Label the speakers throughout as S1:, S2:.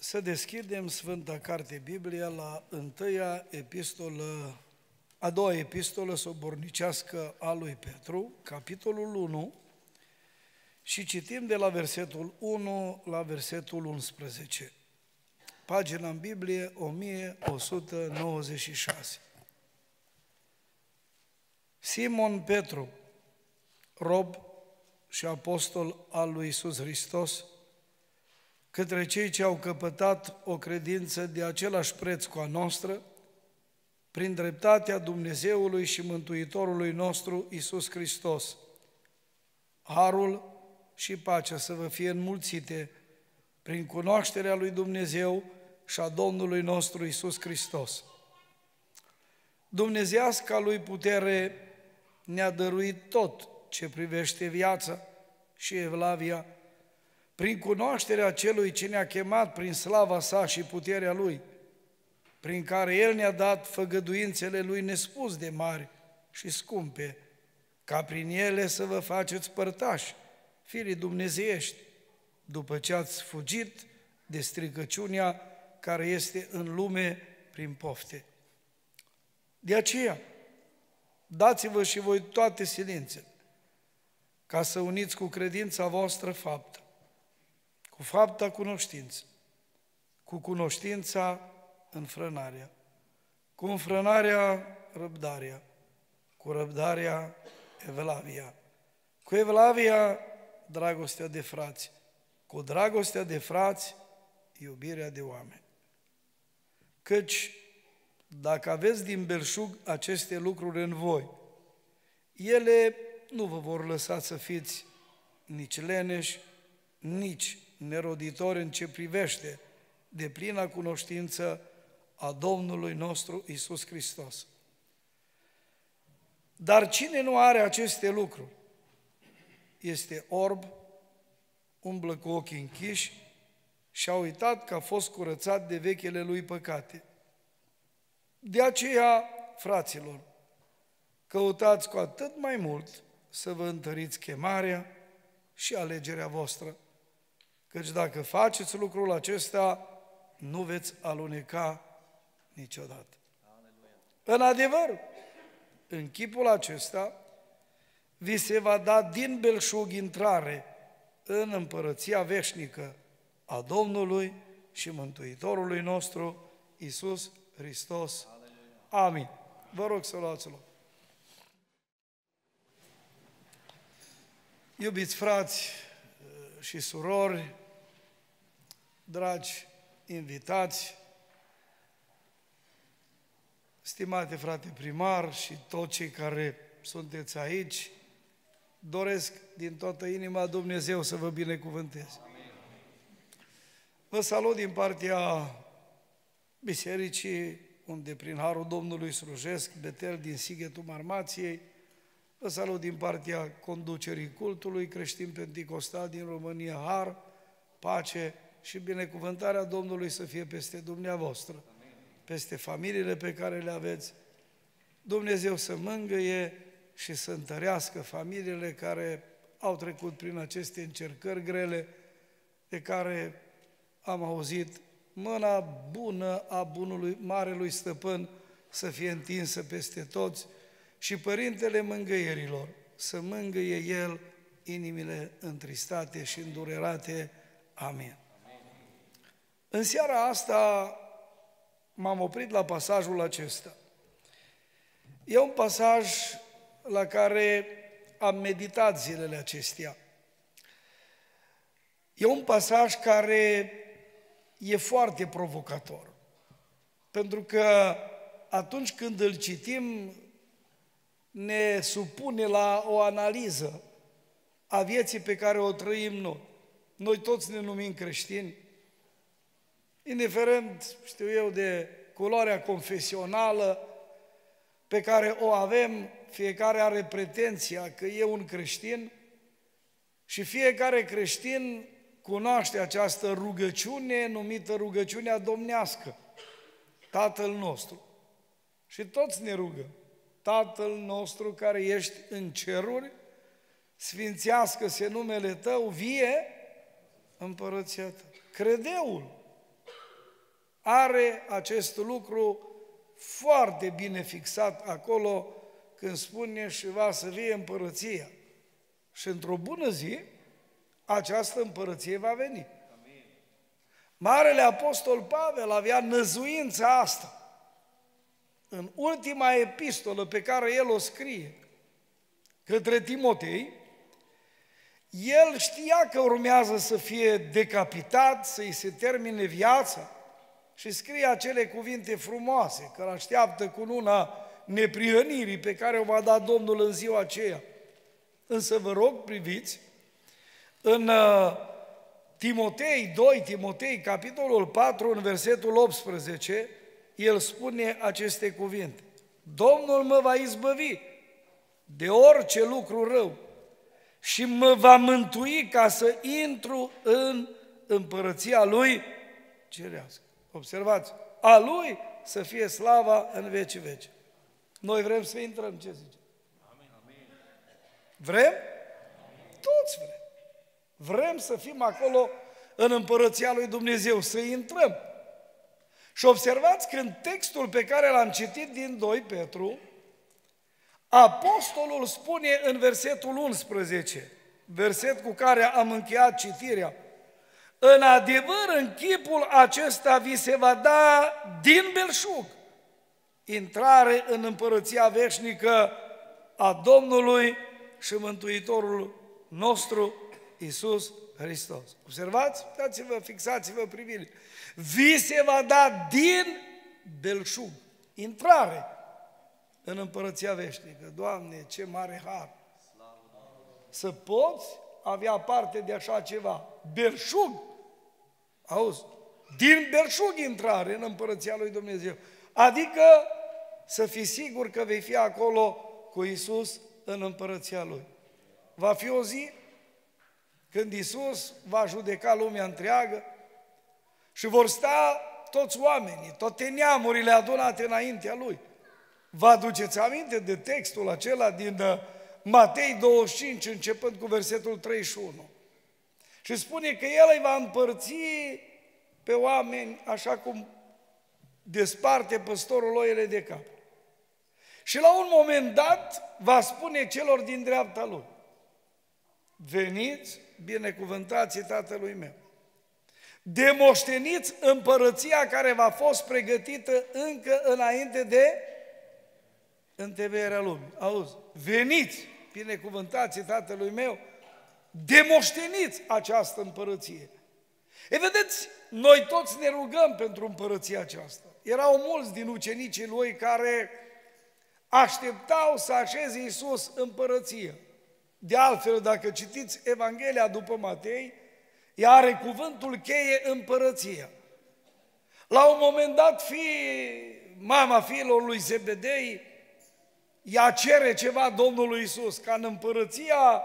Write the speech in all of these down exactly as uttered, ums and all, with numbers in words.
S1: Să deschidem Sfânta Carte Biblia la întâia epistolă, a doua epistolă sobornicească a lui Petru, capitolul unu, și citim de la versetul unu la versetul unsprezece. Pagina în Biblie o mie o sută nouăzeci și șase. Simon Petru, rob și apostol al lui Iisus Hristos, către cei ce au căpătat o credință de același preț cu a noastră, prin dreptatea Dumnezeului și Mântuitorului nostru Iisus Hristos. Harul și pacea să vă fie înmulțite prin cunoașterea lui Dumnezeu și a Domnului nostru Iisus Hristos. Dumnezeiasca lui putere ne-a dăruit tot ce privește viața și evlavia, prin cunoașterea celui ce ne-a chemat prin slava sa și puterea lui, prin care el ne-a dat făgăduințele lui nespus de mari și scumpe, ca prin ele să vă faceți părtași, firii dumnezeiești, după ce ați fugit de stricăciunea care este în lume prin pofte. De aceea, dați-vă și voi toate silințele, ca să uniți cu credința voastră faptă, cu fapta cunoștință, cu cunoștința înfrânarea, cu înfrânarea răbdarea, cu răbdarea evlavia, cu evlavia dragostea de frați, cu dragostea de frați iubirea de oameni. Căci dacă aveți din belșug aceste lucruri în voi, ele nu vă vor lăsa să fiți nici leneși, nici neroditori în ce privește de plina cunoștință a Domnului nostru Iisus Hristos. Dar cine nu are aceste lucruri este orb, umblă cu ochii închiși și a uitat că a fost curățat de vechile lui păcate. De aceea, fraților, căutați cu atât mai mult să vă întăriți chemarea și alegerea voastră, căci dacă faceți lucrul acesta, nu veți aluneca niciodată. Aleluia. În adevăr, în chipul acesta, vi se va da din belșug intrare în împărăția veșnică a Domnului și Mântuitorului nostru, Iisus Hristos. Aleluia. Amin. Vă rog să luați loc. Iubiți frați și surori, dragi invitați, stimate frate primar și toți cei care sunteți aici, doresc din toată inima Dumnezeu să vă binecuvânteze. Amin. Vă salut din partea bisericii, unde prin harul Domnului slujesc, Betel din Sighetul Marmației. Vă salut din partea conducerii cultului creștin penticostal din România, har, pace și binecuvântarea Domnului să fie peste dumneavoastră, amin, peste familiile pe care le aveți. Dumnezeu să mângâie și să întărească familiile care au trecut prin aceste încercări grele, de care am auzit, mâna bună a bunului Marelui Stăpân să fie întinsă peste toți și Părintele Mângâierilor să mângâie El inimile întristate și îndurerate. Amin. În seara asta m-am oprit la pasajul acesta. E un pasaj la care am meditat zilele acestea. E un pasaj care e foarte provocator, pentru că atunci când îl citim ne supune la o analiză a vieții pe care o trăim noi. Noi toți ne numim creștini, indiferent, știu eu, de culoarea confesională pe care o avem, fiecare are pretenția că e un creștin și fiecare creștin cunoaște această rugăciune numită rugăciunea domnească, Tatăl nostru. Și toți ne rugăm, Tatăl nostru care ești în ceruri, sfințească-se numele Tău, vie împărăția Ta. Credeul are acest lucru foarte bine fixat acolo când spune și va să vie împărăția. Și într-o bună zi, această împărăție va veni. Amin. Marele Apostol Pavel avea năzuința asta. În ultima epistolă pe care el o scrie către Timotei, el știa că urmează să fie decapitat, să-i se termine viața și scrie acele cuvinte frumoase, că îl așteaptă cu luna neprihănirii pe care o va da Domnul în ziua aceea. Însă vă rog, priviți, în Timotei doi, Timotei, capitolul patru, în versetul optsprezece, el spune aceste cuvinte: Domnul mă va izbăvi de orice lucru rău și mă va mântui ca să intru în împărăția Lui cerească. Observați, a Lui să fie slava în vecii veci. Noi vrem să intrăm, ce zice? Vrem? Toți vrem. Vrem să fim acolo în împărăția lui Dumnezeu, să intrăm. Și observați că în textul pe care l-am citit din doi Petru, apostolul spune în versetul unsprezece, verset cu care am încheiat citirea: în adevăr, în chipul acesta vi se va da din belșug intrare în împărăția veșnică a Domnului și Mântuitorul nostru, Iisus Hristos. Observați? Dați-vă, fixați-vă privirile. Vi se va da din belșug intrare în împărăția veșnică. Doamne, ce mare har! Să poți avea parte de așa ceva. Belșug! Auzi? Din belșug intrare în împărăția lui Dumnezeu. Adică să fii sigur că vei fi acolo cu Iisus în împărăția Lui. Va fi o zi când Iisus va judeca lumea întreagă și vor sta toți oamenii, toate neamurile adunate înaintea Lui. Vă aduceți aminte de textul acela din Matei douăzeci și cinci, începând cu versetul treizeci și unu. Și spune că El îi va împărți pe oameni așa cum desparte păstorul oile de cap. Și la un moment dat va spune celor din dreapta Lui: veniți, binecuvântați Tatălui meu, demoșteniți împărăția care v-a fost pregătită încă înainte de întemeierea lumii. Auzi, veniți, binecuvântați Tatălui meu, demoșteniți această împărăție. E, vedeți, noi toți ne rugăm pentru împărăția aceasta. Erau mulți din ucenicii Lui care așteptau să așeze Iisus împărăție. De altfel, dacă citiți Evanghelia după Matei, ea are cuvântul cheie împărăția. La un moment dat, fii, mama fiilor lui Zebedei, ea cere ceva Domnului Iisus, ca în împărăția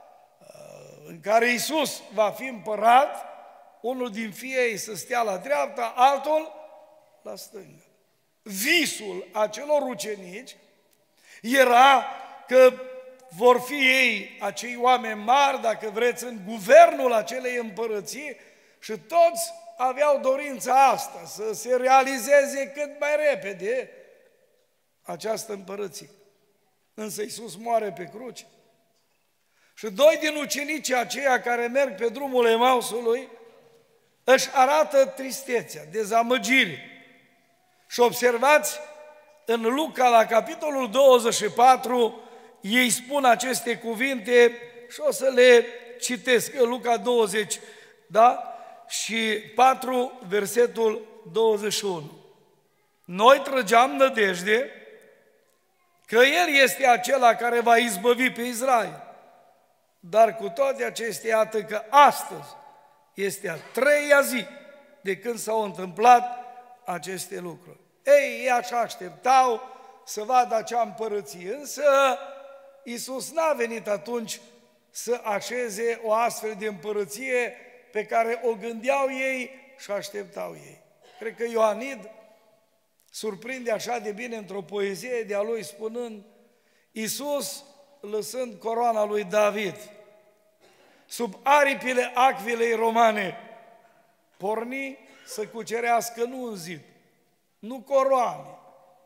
S1: în care Iisus va fi împărat, unul din fii ei să stea la dreapta, altul la stânga. Visul acelor ucenici era că vor fi ei, acei oameni mari, dacă vreți, în guvernul acelei împărății și toți aveau dorința asta, să se realizeze cât mai repede această împărăție. Însă Iisus moare pe cruce. Și doi din ucenicii aceia care merg pe drumul Emausului își arată tristețea, dezamăgire. Și observați, în Luca, la capitolul douăzeci și patru, ei spun aceste cuvinte și o să le citesc. Luca douăzeci, da? Și patru, versetul douăzeci și unu. Noi trăgeam nădejde că El este acela care va izbăvi pe Israel. Dar cu toate acestea, iată că astăzi este a treia zi de când s-au întâmplat aceste lucruri. Ei, ei așa așteptau să vadă acea împărăție, însă Iisus n-a venit atunci să așeze o astfel de împărăție pe care o gândeau ei și așteptau ei. Cred că Ioanid surprinde așa de bine într-o poezie de-a lui spunând: Iisus, lăsând coroana lui David sub aripile acvilei romane, porni să cucerească nu un zid, nu coroane,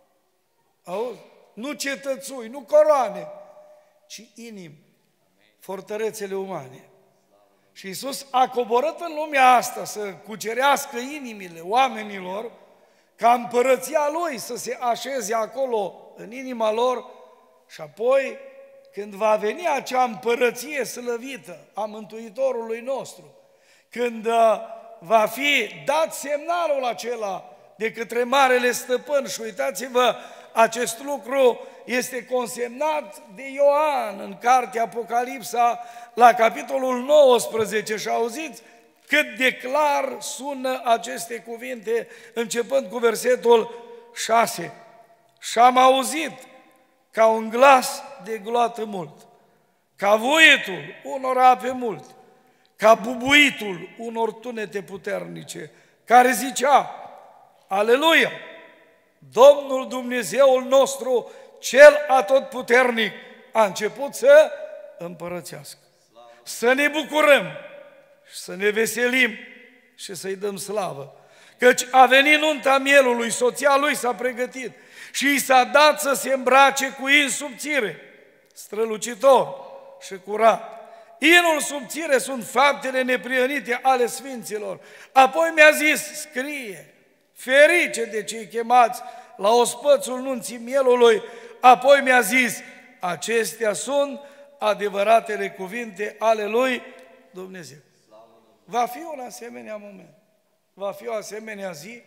S1: auzi? Nu cetățui, nu coroane, ci inimi, fortărețele umane. Și Iisus a coborât în lumea asta să cucerească inimile oamenilor, ca împărăția Lui să se așeze acolo în inima lor și apoi, când va veni acea împărăție slăvită a Mântuitorului nostru, când va fi dat semnalul acela de către Marele Stăpân, și uitați-vă, acest lucru este consemnat de Ioan în cartea Apocalipsa la capitolul nouăsprezece și auziți cât de clar sună aceste cuvinte începând cu versetul șase. Și am auzit ca un glas de gloată mult, ca vuietul unor ape mult, ca bubuitul unor tunete puternice, care zicea: Aleluia! Domnul Dumnezeul nostru, Cel Atotputernic, a început să împărățească. Să ne bucurăm și să ne veselim și să-i dăm slavă. Căci a venit nunta mielului, soția lui s-a pregătit și i s-a dat să se îmbrace cu in subțire, strălucitor și curat. Inul subțire sunt faptele neprihănite ale sfinților. Apoi mi-a zis: scrie, ferice de cei chemați la ospățul nunții mielului. Apoi mi-a zis: acestea sunt adevăratele cuvinte ale lui Dumnezeu. Va fi un asemenea moment, va fi o asemenea zi,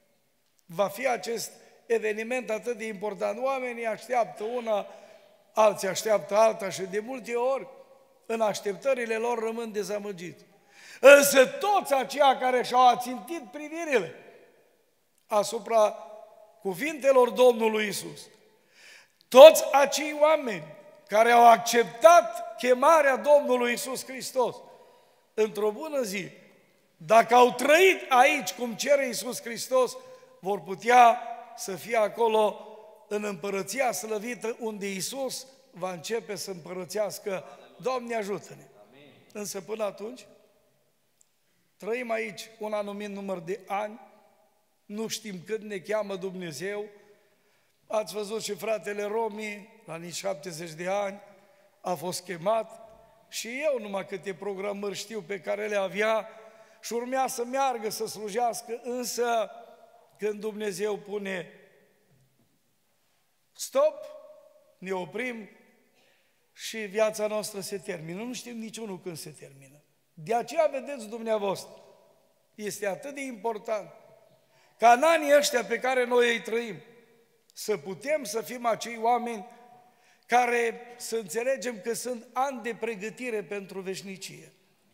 S1: va fi acest eveniment atât de important. Oamenii așteaptă una, alții așteaptă alta și de multe ori în așteptările lor rămân dezamăgiți. Însă toți aceia care și-au ațintit privirile asupra cuvintelor Domnului Iisus, toți acei oameni care au acceptat chemarea Domnului Iisus Hristos, într-o bună zi, dacă au trăit aici cum cere Iisus Hristos, vor putea să fie acolo în împărăția slăvită unde Iisus va începe să împărățească. Doamne, ajută-ne! Însă până atunci trăim aici un anumit număr de ani, nu știm cât ne cheamă Dumnezeu. Ați văzut și fratele Romi, la nici șaptezeci de ani, a fost chemat și eu numai câte programări știu pe care le avea și urmea să meargă să slujească, însă când Dumnezeu pune stop, ne oprim și viața noastră se termină. Nu știm niciunul când se termină. De aceea, vedeți dumneavoastră, este atât de important ca în anii ăștia pe care noi îi trăim, să putem să fim acei oameni care să înțelegem că sunt ani de pregătire pentru veșnicie.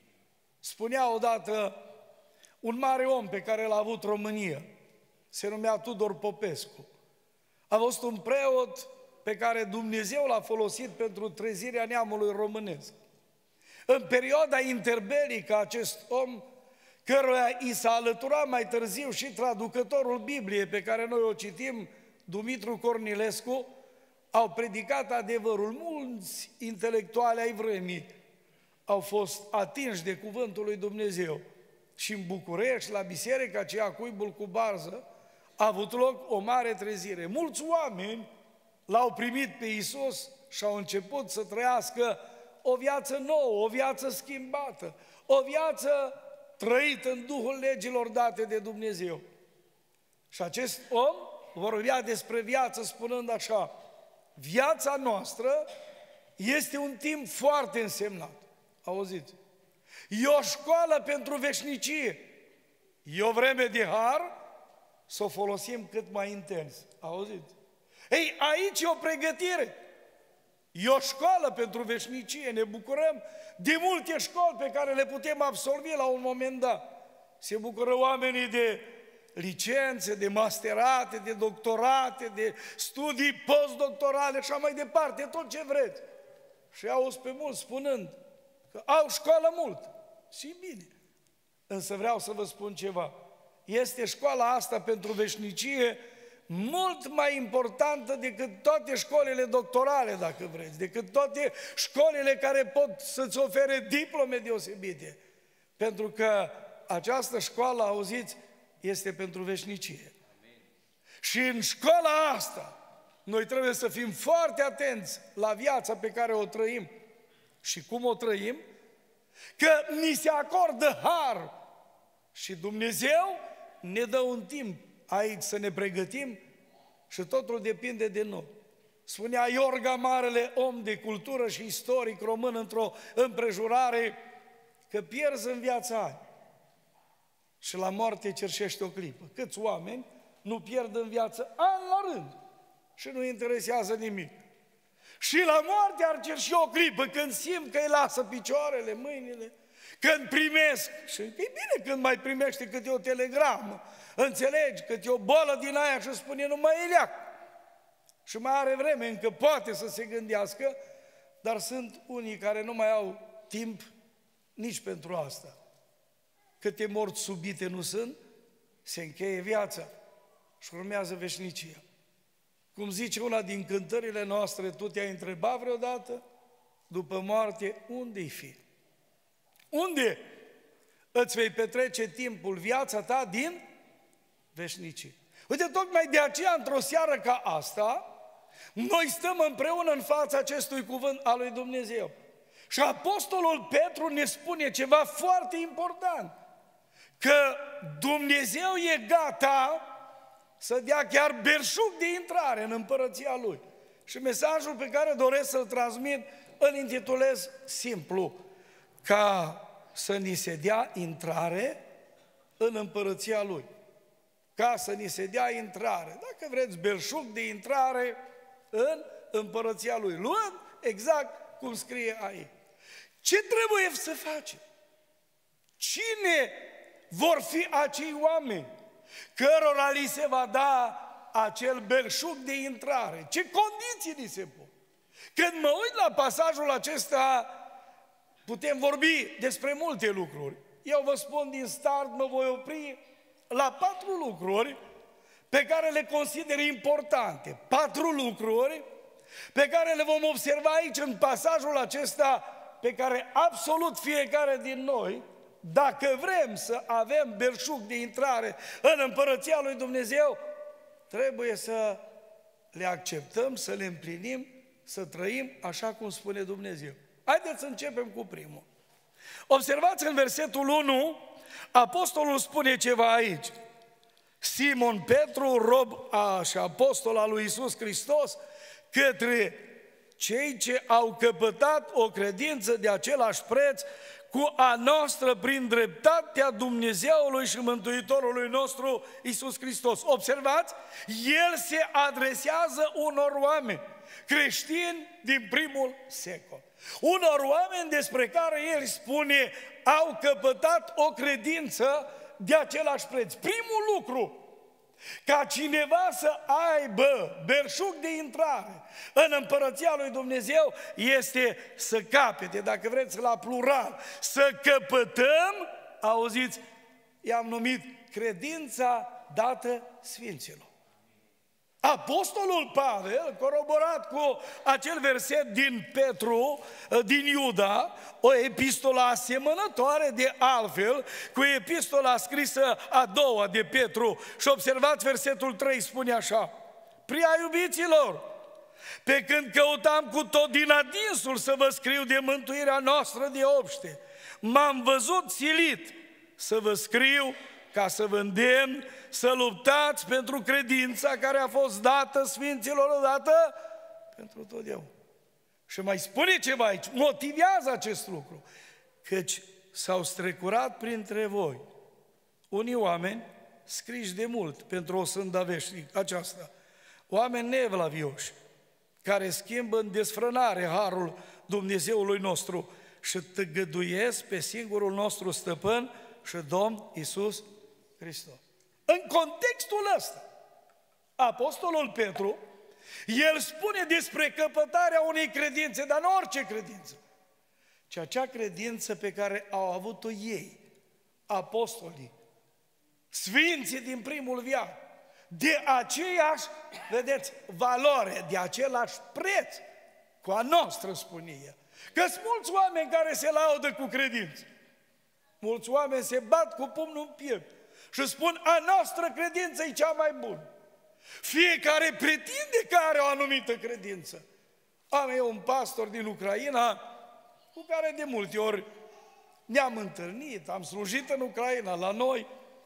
S1: Spunea odată un mare om pe care l-a avut România, se numea Tudor Popescu. A fost un preot pe care Dumnezeu l-a folosit pentru trezirea neamului românesc. În perioada interbelică, acest om, căruia i s-a alăturat mai târziu și traducătorul Bibliei pe care noi o citim, Dumitru Cornilescu, au predicat adevărul. Mulți intelectuali ai vremii au fost atinși de cuvântul lui Dumnezeu. Și în București, la biserica aceea Cuibul cu Barză, a avut loc o mare trezire. Mulți oameni l-au primit pe Iisus și au început să trăiască o viață nouă, o viață schimbată, o viață trăită în Duhul legilor date de Dumnezeu. Și acest om vorbea despre viață spunând așa: viața noastră este un timp foarte însemnat. Auziți? E o școală pentru veșnicie. E o vreme de har să o folosim cât mai intens. Auziți? Ei, aici e o pregătire. E o școală pentru veșnicie. Ne bucurăm de multe școli pe care le putem absolvi la un moment dat. Se bucură oamenii de licențe, de masterate, de doctorate, de studii postdoctorale și așa mai departe, tot ce vreți. Și auzi pe mulți spunând că au școală mult. Și bine. Însă vreau să vă spun ceva. Este școala asta pentru veșnicie mult mai importantă decât toate școlile doctorale, dacă vreți, decât toate școlile care pot să-ți ofere diplome deosebite. Pentru că această școală, auziți, este pentru veșnicie. Și în școala asta, noi trebuie să fim foarte atenți la viața pe care o trăim și cum o trăim, că ni se acordă har și Dumnezeu ne dă un timp aici să ne pregătim și totul depinde de noi. Spunea Iorga, marele om de cultură și istoric român, într-o împrejurare, că pierzi în viața ani și la moarte cerșește o clipă. Câți oameni nu pierd în viață ani la rând și nu interesează nimic. Și la moarte ar cerși o clipă când simt că îi lasă picioarele, mâinile, când primesc, și e bine când mai primește câte o telegramă, înțelegi, câte o bolă din aia și spune nu mai e leac. Și mai are vreme, încă poate să se gândească, dar sunt unii care nu mai au timp nici pentru asta. Câte morți subite nu sunt, se încheie viața și urmează veșnicia. Cum zice una din cântările noastre, tu te-ai întrebat vreodată, după moarte, unde-i fi? Unde îți vei petrece timpul, viața ta din veșnicie? Uite, tocmai de aceea, într-o seară ca asta, noi stăm împreună în fața acestui cuvânt al lui Dumnezeu. Și Apostolul Petru ne spune ceva foarte important, că Dumnezeu e gata să dea chiar belșug de intrare în împărăția Lui. Și mesajul pe care doresc să-l transmit îl intitulez simplu, ca să ni se dea intrare în împărăția Lui. Ca să ni se dea intrare, dacă vreți, belșug de intrare în împărăția Lui. Luând exact cum scrie aici. Ce trebuie să facem? Cine vor fi acei oameni cărora li se va da acel belșug de intrare? Ce condiții li se pun? Când mă uit la pasajul acesta, putem vorbi despre multe lucruri. Eu vă spun din start, mă voi opri la patru lucruri pe care le consider importante. Patru lucruri pe care le vom observa aici în pasajul acesta, pe care absolut fiecare din noi, dacă vrem să avem belșug de intrare în împărăția lui Dumnezeu, trebuie să le acceptăm, să le împlinim, să trăim așa cum spune Dumnezeu. Haideți să începem cu primul. Observați în versetul unu, apostolul spune ceva aici. Simon Petru, rob a, și apostol al lui Iisus Hristos, către cei ce au căpătat o credință de același preț cu a noastră prin dreptatea Dumnezeului și Mântuitorului nostru Iisus Hristos. Observați, El se adresează unor oameni creștini din primul secol. Unor oameni despre care El spune au căpătat o credință de același preț. Primul lucru, ca cineva să aibă belșug de intrare în împărăția lui Dumnezeu, este să capete, dacă vreți la plural, să căpătăm, auziți, i-am numit credința dată Sfinților. Apostolul Pavel, coroborat cu acel verset din Petru, din Iuda, o epistolă asemănătoare de altfel cu epistola scrisă a doua de Petru. Și observați versetul trei, spune așa: prea iubiților, pe când căutam cu tot din adinsul să vă scriu de mântuirea noastră de obște, m-am văzut silit să vă scriu ca să vă îndemn să luptați pentru credința care a fost dată Sfinților odată pentru totdeauna. Și mai spune ceva aici, motivează acest lucru, căci s-au strecurat printre voi unii oameni scriși de mult pentru o sânda veșnică aceasta, oameni neevlavioși, care schimbă în desfrânare harul Dumnezeului nostru și tăgăduiesc pe singurul nostru stăpân și Domn Iisus Hristos. În contextul ăsta, apostolul Petru, el spune despre căpătarea unei credințe, dar nu orice credință, ci acea credință pe care au avut-o ei, apostolii, sfinții din primul veac, de aceeași, vedeți, valoare, de același preț cu a noastră, spune el. Că sunt mulți oameni care se laudă cu credință. Mulți oameni se bat cu pumnul în piept și spun, a noastră credință e cea mai bună. Fiecare pretinde că are o anumită credință. Am eu un pastor din Ucraina cu care de multe ori ne-am întâlnit, am slujit în Ucraina, la noi.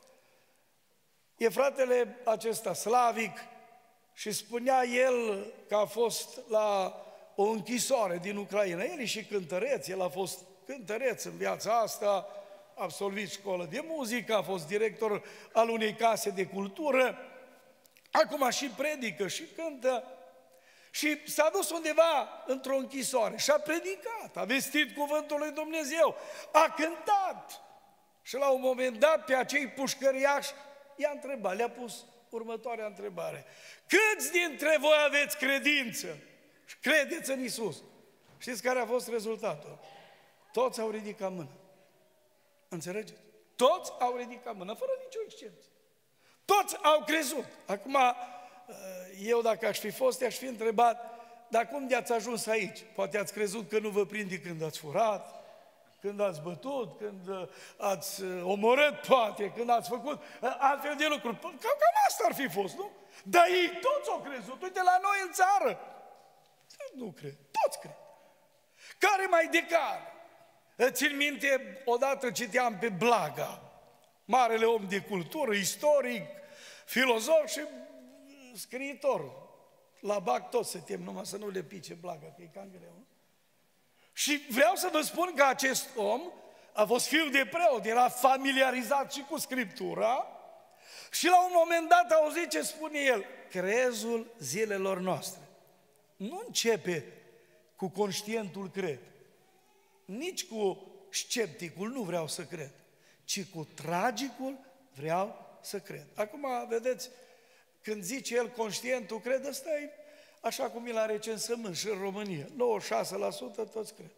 S1: E fratele acesta slavic și spunea el că a fost la o închisoare din Ucraina. El e și cântăreț, el a fost cântăreț în viața asta, a absolvit școală de muzică, a fost director al unei case de cultură, acum și predică și cântă. Și s-a dus undeva într-o închisoare și a predicat, a vestit cuvântul lui Dumnezeu, a cântat. Și la un moment dat pe acei pușcăriași i-a întrebat, le-a pus următoarea întrebare. Câți dintre voi aveți credință? Și credeți în Iisus? Știți care a fost rezultatul? Toți au ridicat mână. Înțelegeți? Toți au ridicat mână, fără nicio excepție. Toți au crezut. Acum, eu dacă aș fi fost, i-aș fi întrebat, dar cum de-ați ajuns aici? Poate ați crezut că nu vă prinde când ați furat, când ați bătut, când ați omorât, poate, când ați făcut altfel de lucruri. Cam, cam asta ar fi fost, nu? Dar ei toți au crezut. Uite, la noi în țară. Nu cred. Toți cred. Care mai de care? Țin minte, odată citeam pe Blaga, marele om de cultură, istoric, filozof și scriitor. La Bac toți suntem, numai să nu le pice Blaga, că e cam greu. Și vreau să vă spun că acest om a fost fiu de preot, era familiarizat și cu Scriptura și la un moment dat a auzit ce spune el, crezul zilelor noastre nu începe cu conștientul cred, nici cu scepticul nu vreau să cred, ci cu tragicul vreau să cred. Acum, vedeți, când zice el conștientul cred, ăsta e așa cum e la recensământ și în România. nouăzeci și șase la sută toți cred.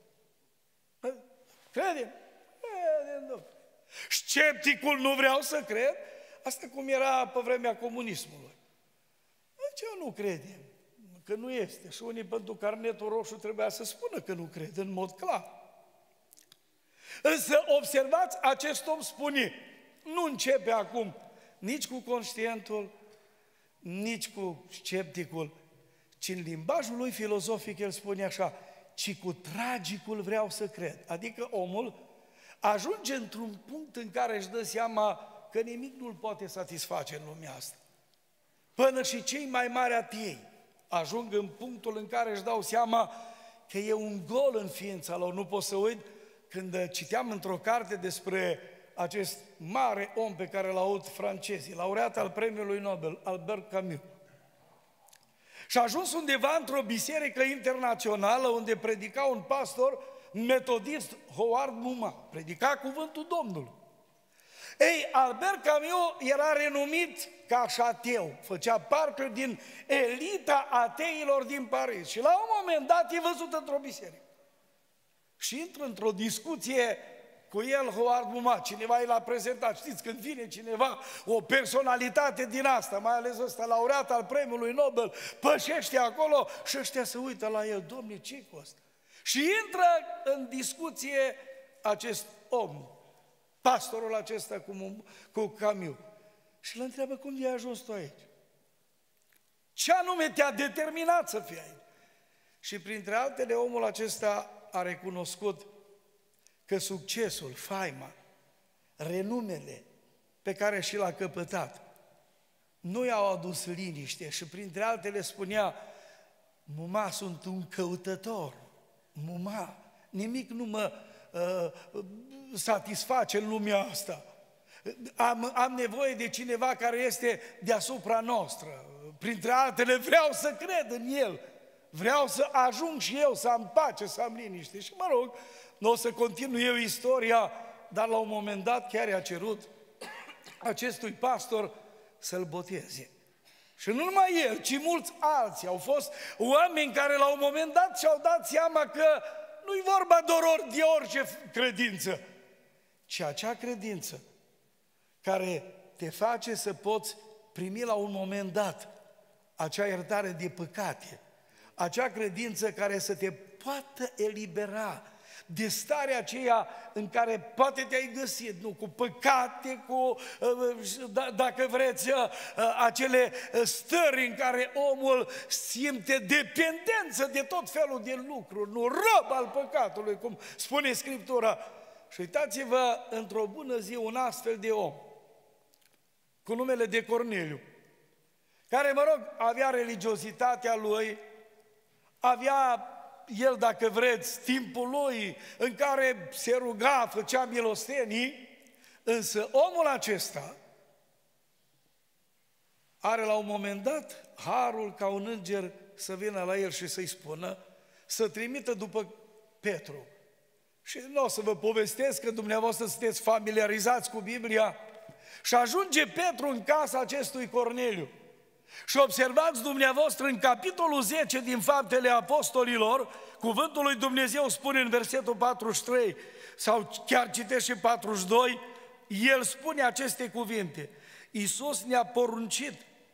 S1: Credem? Credem, domnule. Scepticul nu vreau să cred, asta cum era pe vremea comunismului. Deci eu nu credem, că nu este. Și unii pentru carnetul roșu trebuia să spună că nu cred, în mod clar. Însă observați, acest om spune, nu începe acum nici cu conștientul, nici cu scepticul, ci în limbajul lui filozofic el spune așa, ci cu tragicul vreau să cred. Adică omul ajunge într-un punct în care își dă seama că nimic nu-l poate satisface în lumea asta. Până și cei mai mari atei ajung în punctul în care își dau seama că e un gol în ființa lor. Nu pot să uit când citeam într-o carte despre acest mare om pe care l-au aud francezii, laureat al premiului Nobel, Albert Camus. Și a ajuns undeva într-o biserică internațională unde predica un pastor metodist, Howard Muma, predica cuvântul Domnului. Ei, Albert Camus era renumit ca și ateu, făcea parte din elita ateilor din Paris și la un moment dat e văzut într-o biserică. Și intră într-o discuție cu el, Howard Muma, cineva i l-a prezentat, știți, când vine cineva, o personalitate din asta, mai ales ăsta, laureat al premiului Nobel, pășește acolo și ăștia se uită la el, Dom'le, ce-i cu ăsta? Și intră în discuție acest om, pastorul acesta cu, cu Camus, și îl întreabă, cum de-ai ajuns tu aici? Ce anume te-a determinat să fii aici? Și printre altele, omul acesta a recunoscut că succesul, faima, renumele pe care și l-a căpătat nu i-au adus liniște și printre altele spunea, Muma, sunt un căutător, Muma, nimic nu mă uh, satisface în lumea asta. Am, am nevoie de cineva care este deasupra noastră. Printre altele vreau să cred în el, vreau să ajung și eu să am pace, să am liniște. Și mă rog, nu o să continui eu istoria, dar la un moment dat chiar i-a cerut acestui pastor să-l boteze. Și nu numai el, ci mulți alții. Au fost oameni care la un moment dat și-au dat seama că nu-i vorba doar de orice credință, ci acea credință care te face să poți primi la un moment dat acea iertare de păcate, acea credință care să te poată elibera de starea aceea în care poate te-ai găsit, nu, cu păcate, cu, dacă vreți, acele stări în care omul simte dependență de tot felul de lucruri, nu, rob al păcatului, cum spune Scriptura. Și uitați-vă, într-o bună zi, un astfel de om, cu numele de Corneliu, care, mă rog, avea religiozitatea lui, avea el, dacă vreți, timpul lui în care se ruga, făcea milostenii, însă omul acesta are la un moment dat harul ca un înger să vină la el și să-i spună, să trimită după Petru. Și nu o să vă povestesc, că dumneavoastră sunteți familiarizați cu Biblia, și ajunge Petru în casa acestui Corneliu. Și observați dumneavoastră în capitolul zece din Faptele Apostolilor, cuvântul lui Dumnezeu spune în versetul patruzeci și trei, sau chiar citește și patruzeci și doi, el spune aceste cuvinte: Iisus ne-a poruncit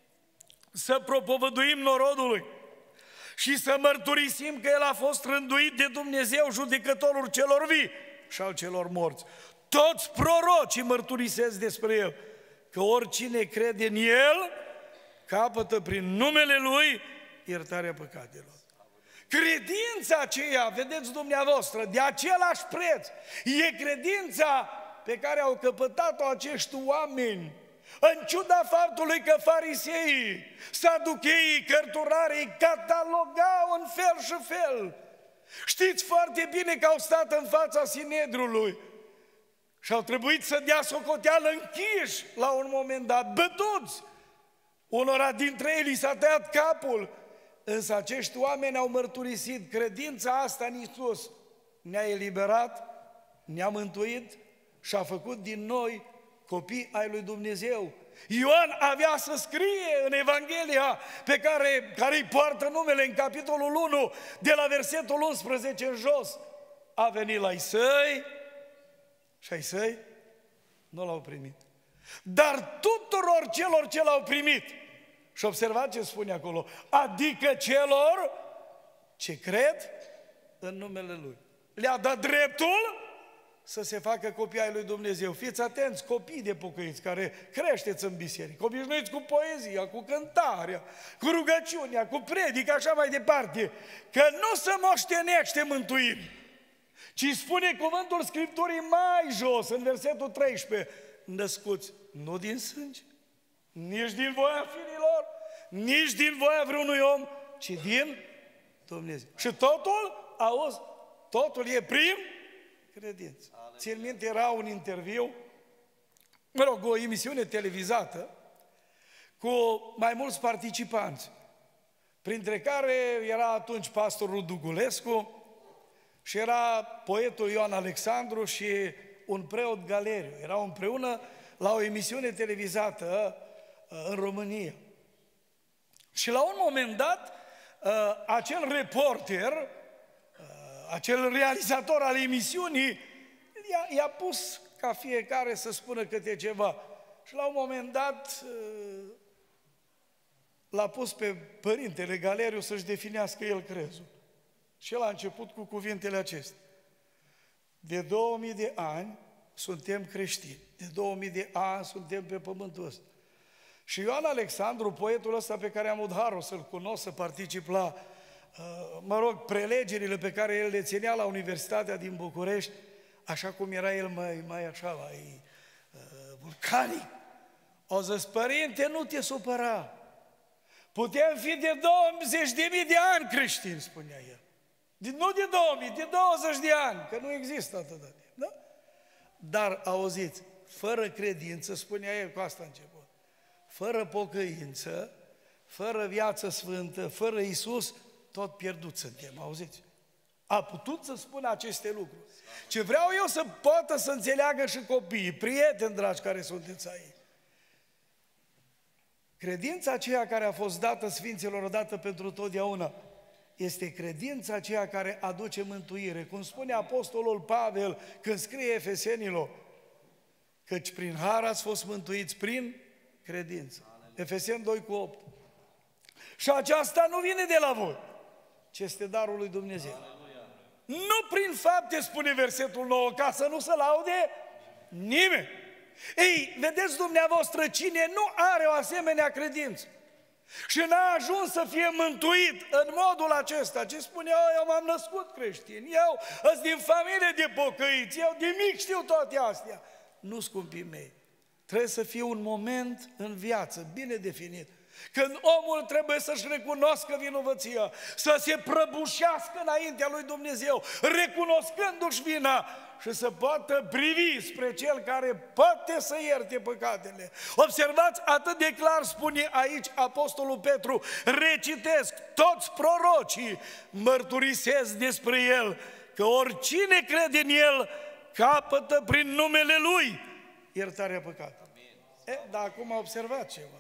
S1: să propovăduim norodului și să mărturisim că El a fost rânduit de Dumnezeu, judecătorul celor vii și al celor morți. Toți prorocii mărturisesc despre El, că oricine crede în El capătă prin numele Lui iertarea păcatelor. Credința aceea, vedeți dumneavoastră, de același preț, e credința pe care au căpătat-o acești oameni, în ciuda faptului că fariseii, saducheii, cărturarii catalogau în fel și fel. Știți foarte bine că au stat în fața Sinedriului și au trebuit să dea socoteală închiși la un moment dat, bătuți. Unora dintre ei li s-a tăiat capul, însă acești oameni au mărturisit: credința asta în Iisus ne-a eliberat, ne-a mântuit și a făcut din noi copii ai lui Dumnezeu. Ioan avea să scrie în Evanghelia pe care, care îi poartă numele în capitolul unu, de la versetul unsprezece în jos: a venit la ai săi și ai săi nu l-au primit. Dar tuturor celor ce l-au primit, și observați ce spune acolo, adică celor ce cred în numele Lui, le-a dat dreptul să se facă copii ai lui Dumnezeu. Fiți atenți, copii de pocăiți care creșteți în biserică, obișnuiți cu poezia, cu cântarea, cu rugăciunea, cu predica, așa mai departe, că nu se moștenește mântuirea, ci spune cuvântul Scripturii mai jos, în versetul treisprezece, născuți nu din sânge, nici din voia firilor, nici din voia vreunui om, ci din Dumnezeu. Și totul, auzi, totul e prin credință. Țin minte, era un interviu, mă rog, o emisiune televizată cu mai mulți participanți, printre care era atunci pastorul Dugulescu și era poetul Ioan Alexandru și un preot Galeriu. Erau împreună la o emisiune televizată în România. Și la un moment dat, acel reporter, acel realizator al emisiunii, i-a, i-a pus ca fiecare să spună câte ceva. Și la un moment dat l-a pus pe părintele Galeriu să-și definească el crezul. Și el a început cu cuvintele acestea: de două mii de ani suntem creștini, de două mii de ani suntem pe pământul ăsta. Și Ioan Alexandru, poetul ăsta pe care am avut harul să-l cunosc, să particip la, mă rog, prelegerile pe care el le ținea la Universitatea din București, așa cum era el mai, mai așa, mai uh, vulcanic, o zis: părinte, nu te supăra, putem fi de douăzeci de mii de ani creștini, spunea el. De, nu de două mii, de douăzeci de ani, că nu există atât de timp, da? Dar, auziți, fără credință, spunea el, cu asta a început, fără pocăință, fără viață sfântă, fără Iisus, tot pierdut suntem, auziți? A putut să spună aceste lucruri. Ce vreau eu să poată să înțeleagă și copiii, prieteni dragi care sunteți aici. Credința aceea care a fost dată Sfinților odată pentru totdeauna este credința aceea care aduce mântuire. Cum spune Apostolul Pavel când scrie Efesenilor, căci prin har ați fost mântuiți prin credință. Efeseni doi cu opt. Și aceasta nu vine de la voi, ci este darul lui Dumnezeu. Nu prin fapte, spune versetul nouă, ca să nu se laude nimeni. Ei, vedeți dumneavoastră, cine nu are o asemenea credință și n-a ajuns să fie mântuit în modul acesta, ce spune, eu m-am născut creștin, eu sunt din familie de pocăiți, eu de mic știu toate astea. Nu, scumpii mei, trebuie să fie un moment în viață bine definit, când omul trebuie să-și recunoască vinovăția, să se prăbușească înaintea lui Dumnezeu, recunoscându-și vina și să poată privi spre Cel care poate să ierte păcatele. Observați, atât de clar spune aici Apostolul Petru, recitesc, toți prorocii mărturisesc despre El, că oricine crede în El capătă prin numele Lui iertarea păcatelor. E, dar acum observați ceva.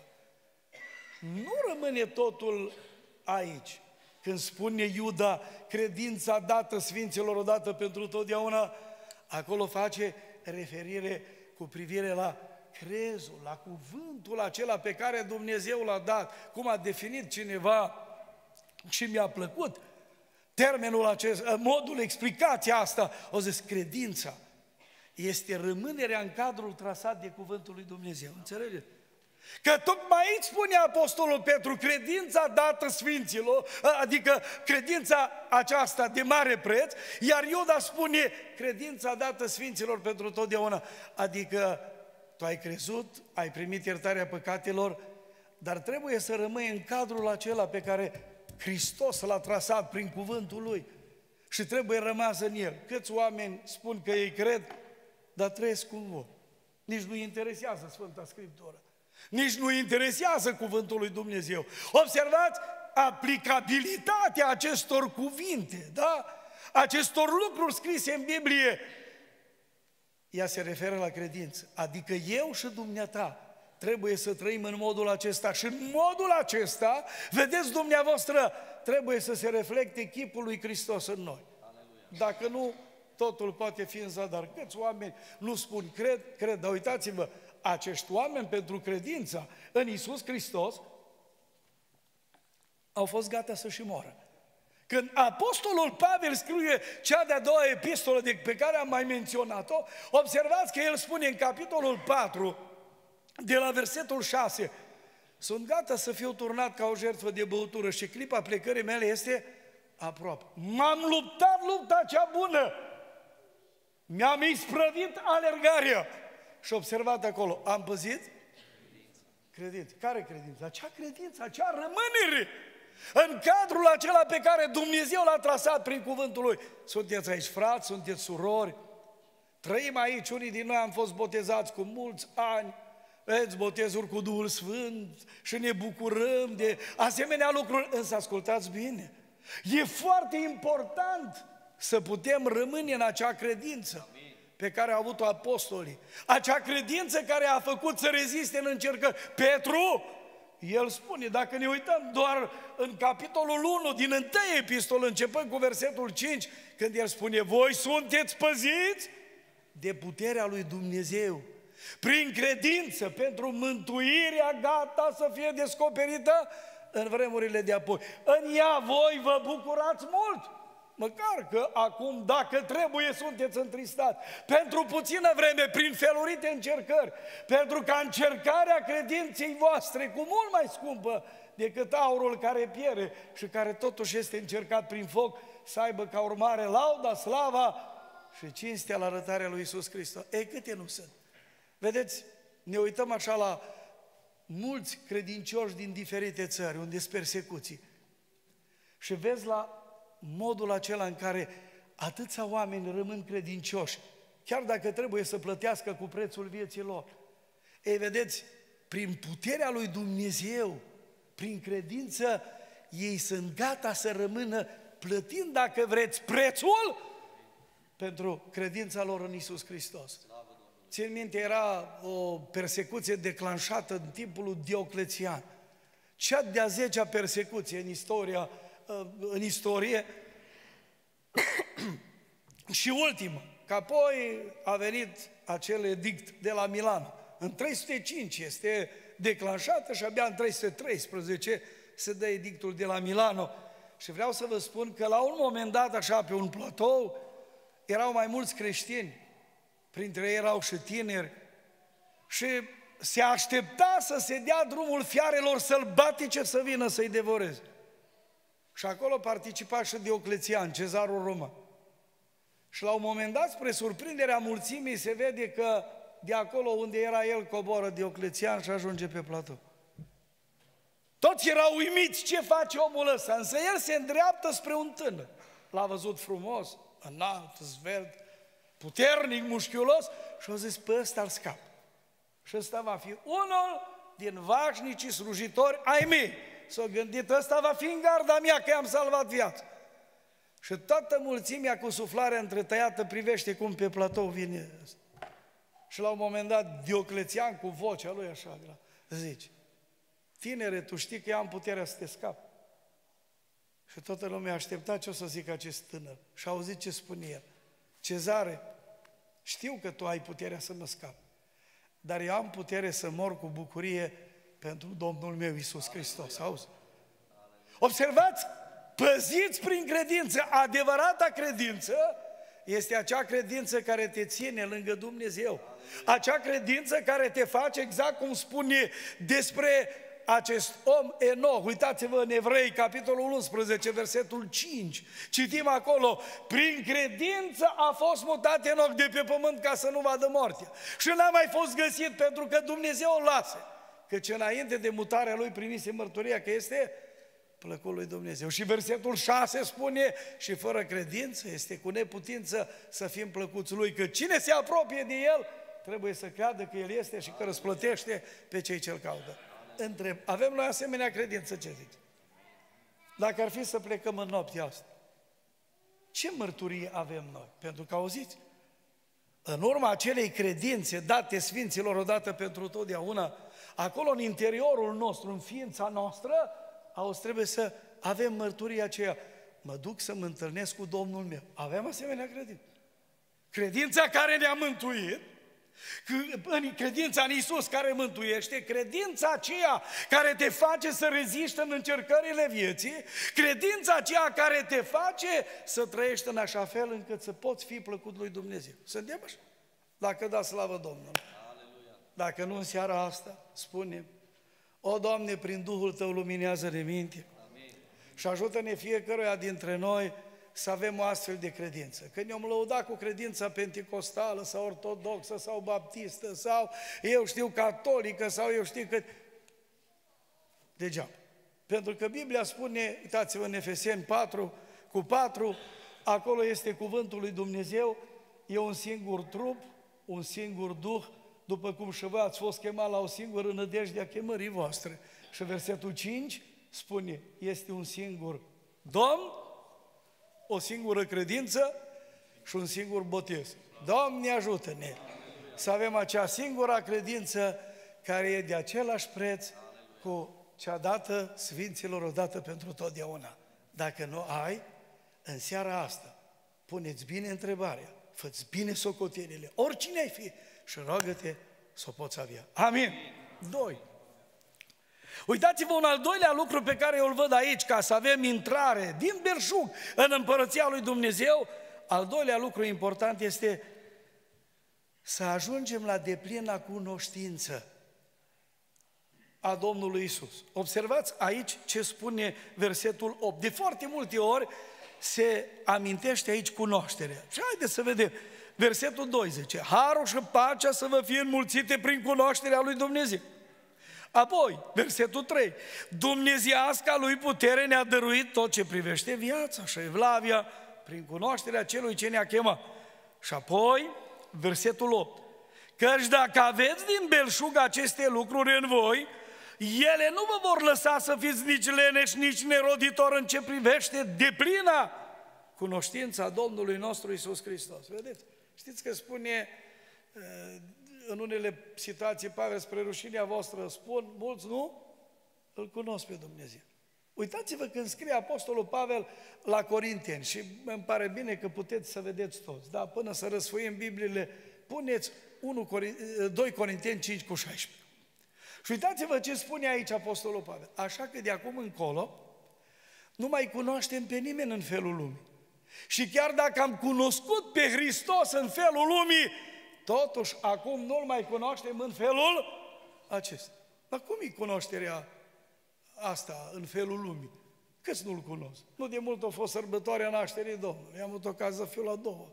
S1: Nu rămâne totul aici. Când spune Iuda, credința dată Sfinților odată pentru totdeauna, acolo face referire cu privire la crezul, la cuvântul acela pe care Dumnezeu l-a dat. Cum a definit cineva și mi-a plăcut termenul acesta, modul, explicația asta, o zis, credința este rămânerea în cadrul trasat de cuvântul lui Dumnezeu. Înțelegeți? Că tocmai aici spune Apostolul Petru, credința dată Sfinților, adică credința aceasta de mare preț, iar Iuda spune, credința dată Sfinților pentru totdeauna, adică tu ai crezut, ai primit iertarea păcatelor, dar trebuie să rămâi în cadrul acela pe care Hristos l-a trasat prin cuvântul Lui și trebuie rămas în el. Câți oameni spun că ei cred, dar trăiesc cum vor. Nici nu interesează Sfânta Scriptură. Nici nu interesează cuvântul lui Dumnezeu. Observați aplicabilitatea acestor cuvinte, da? Acestor lucruri scrise în Biblie. Ea se referă la credință. Adică eu și dumneata trebuie să trăim în modul acesta și în modul acesta, vedeți dumneavoastră, trebuie să se reflecte chipul lui Hristos în noi. Dacă nu, totul poate fi în zadar. Câți oameni nu spun cred, cred, dar uitați-vă, acești oameni pentru credința în Iisus Hristos au fost gata să și moară. Când Apostolul Pavel scrie cea de-a doua epistolă de pe care am mai menționat-o, observați că el spune în capitolul patru, de la versetul șase, sunt gata să fiu turnat ca o jertfă de băutură și clipa plecării mele este aproape. M-am luptat lupta cea bună, mi-am isprăvit alergarea. Și observat acolo, am păzit? Credință. Care credință? Acea credință, acea rămânere în cadrul acela pe care Dumnezeu l-a trasat prin cuvântul Lui. Sunteți aici frați, sunteți surori, trăim aici, unii din noi am fost botezați cu mulți ani, vedeți, botezuri cu Duhul Sfânt și ne bucurăm de asemenea lucruri, însă ascultați bine, e foarte important să putem rămâne în acea credință pe care au avut-o apostolii. Acea credință care a făcut să reziste în încercări. Petru, el spune, dacă ne uităm doar în capitolul unu din întâia epistolă, începând cu versetul cinci, când el spune, voi sunteți păziți de puterea lui Dumnezeu, prin credință, pentru mântuirea gata să fie descoperită în vremurile de apoi. În ea voi vă bucurați mult. Măcar că acum, dacă trebuie, sunteți întristați. Pentru puțină vreme, prin felurite încercări, pentru ca încercarea credinței voastre, cu mult mai scumpă decât aurul care pierde și care totuși este încercat prin foc, să aibă ca urmare lauda, slava și cinstea la arătarea lui Iisus Hristos. Ei, câte nu sunt? Vedeți, ne uităm așa la mulți credincioși din diferite țări, unde sunt persecuții. Și vezi la modul acela în care atâția oameni rămân credincioși, chiar dacă trebuie să plătească cu prețul vieții lor. Ei, vedeți, prin puterea lui Dumnezeu, prin credință, ei sunt gata să rămână plătind, dacă vreți, prețul pentru credința lor în Iisus Hristos. Țin minte, era o persecuție declanșată în timpul lui Dioclețian. Cea de-a zecea persecuție în istoria în istorie și ultimă, că apoi a venit acel edict de la Milano. În trei sute cinci este declanșată și abia în trei sute treisprezece se dă edictul de la Milano Și vreau să vă spun că la un moment dat, așa, pe un platou, erau mai mulți creștini, printre ei erau și tineri, și se aștepta să se dea drumul fiarelor sălbatice să vină să-i devoreze. Și acolo participa și Dioclețian, cezarul roman. Și la un moment dat, spre surprinderea mulțimii, se vede că de acolo unde era el coboră Dioclețian și ajunge pe platou. Toți erau uimiți ce face omul ăsta, însă el se îndreaptă spre un tânăr. L-a văzut frumos, înalt, zvelt, puternic, mușchiulos și a zis, pe ăsta îl scap. Și ăsta va fi unul din vașnicii slujitori ai mei. S-a gândit, ăsta va fi în garda mea, că i-am salvat viața. Și toată mulțimea cu suflarea întretăiată privește cum pe platou vine ăsta. Și la un moment dat Dioclețian cu vocea lui așa, zice, tinere, tu știi că eu am puterea să te scap. Și toată lumea aștepta ce o să zică acest tânăr. Și a auzit ce spune el. Cezare, știu că tu ai puterea să mă scap, dar eu am putere să mor cu bucurie pentru Domnul meu Iisus Hristos. Auzi? Observați, păziți prin credință. Adevărata credință este acea credință care te ține lângă Dumnezeu. Acea credință care te face, exact cum spune despre acest om Enoch. Uitați-vă în Evrei, capitolul unsprezece, versetul cinci. Citim acolo, prin credință a fost mutat Enoch de pe pământ ca să nu vadă moartea. Și n-a mai fost găsit pentru că Dumnezeu o lasă. Căci înainte de mutarea lui primise mărturia că este plăcut lui Dumnezeu. Și versetul șase spune, și fără credință este cu neputință să fim plăcuți lui, că cine se apropie de el trebuie să creadă că el este și că răsplătește pe cei ce-l caută. Întreb, avem noi asemenea credință, ce zici? Dacă ar fi să plecăm în noaptea asta, ce mărturie avem noi? Pentru că auziți, în urma acelei credințe date Sfinților odată pentru totdeauna, acolo în interiorul nostru, în ființa noastră, auzi, trebuie să avem mărturia aceea. Mă duc să mă întâlnesc cu Domnul meu. Avem asemenea credință. Credința care ne-a mântuit, în credința în Iisus care mântuiește, credința aceea care te face să reziști în încercările vieții, credința aceea care te face să trăiești în așa fel încât să poți fi plăcut lui Dumnezeu. Suntem așa? Dacă da, slavă Domnului. Dacă nu, în seara asta, spune, o, Doamne, prin Duhul Tău luminează-ne mintea și ajută-ne fiecăruia dintre noi să avem o astfel de credință. Când ne-am lăudat cu credința penticostală sau ortodoxă sau baptistă sau eu știu catolică sau eu știu că... Degeaba. Pentru că Biblia spune, uitați-vă în Efeseni patru, cu patru, acolo este cuvântul lui Dumnezeu, e un singur trup, un singur Duh, după cum și voi ați fost chemat la o singură nădejde a chemării voastre. Și versetul cinci spune, este un singur Domn, o singură credință și un singur botez. Doamne, ajută-ne să avem acea singură credință care e de același preț cu cea dată Sfinților odată pentru totdeauna. Dacă nu ai, în seara asta, puneți bine întrebarea, fă-ți bine socotelile, oricine ai fi, și roagă-te să o poți avea. Amin. Doi. Uitați-vă un al doilea lucru pe care eu îl văd aici, ca să avem intrare din belșug în Împărăția lui Dumnezeu. Al doilea lucru important este să ajungem la deplina cunoștință a Domnului Isus. Observați aici ce spune versetul opt. De foarte multe ori se amintește aici cunoașterea. Și haideți să vedem. Versetul doi zice, harul și pacea să vă fie înmulțite prin cunoașterea lui Dumnezeu. Apoi, versetul trei, dumnezeiasca lui putere ne-a dăruit tot ce privește viața și evlavia prin cunoașterea celui ce ne-a chemat. Și apoi, versetul opt, căci dacă aveți din belșug aceste lucruri în voi, ele nu vă vor lăsa să fiți nici leneși, nici neroditori în ce privește deplina cunoștința Domnului nostru Iisus Hristos. Vedeți? Știți că spune în unele situații Pavel, spre rușinea voastră spun, mulți nu îl cunosc pe Dumnezeu. Uitați-vă când scrie Apostolul Pavel la Corinteni și îmi pare bine că puteți să vedeți toți, da? Până să răsfoim Bibliile, puneți doi Corinteni cinci cu șaisprezece. Și uitați-vă ce spune aici Apostolul Pavel. Așa că de acum încolo, Nu mai cunoaștem pe nimeni în felul lumii. Și chiar dacă am cunoscut pe Hristos în felul lumii, totuși acum nu-L mai cunoaștem în felul acesta. Dar cum e cunoașterea asta în felul lumii? Câți nu-L cunosc? Nu de mult a fost sărbătoarea nașterii Domnului. Am avut ocazia să fiu la două.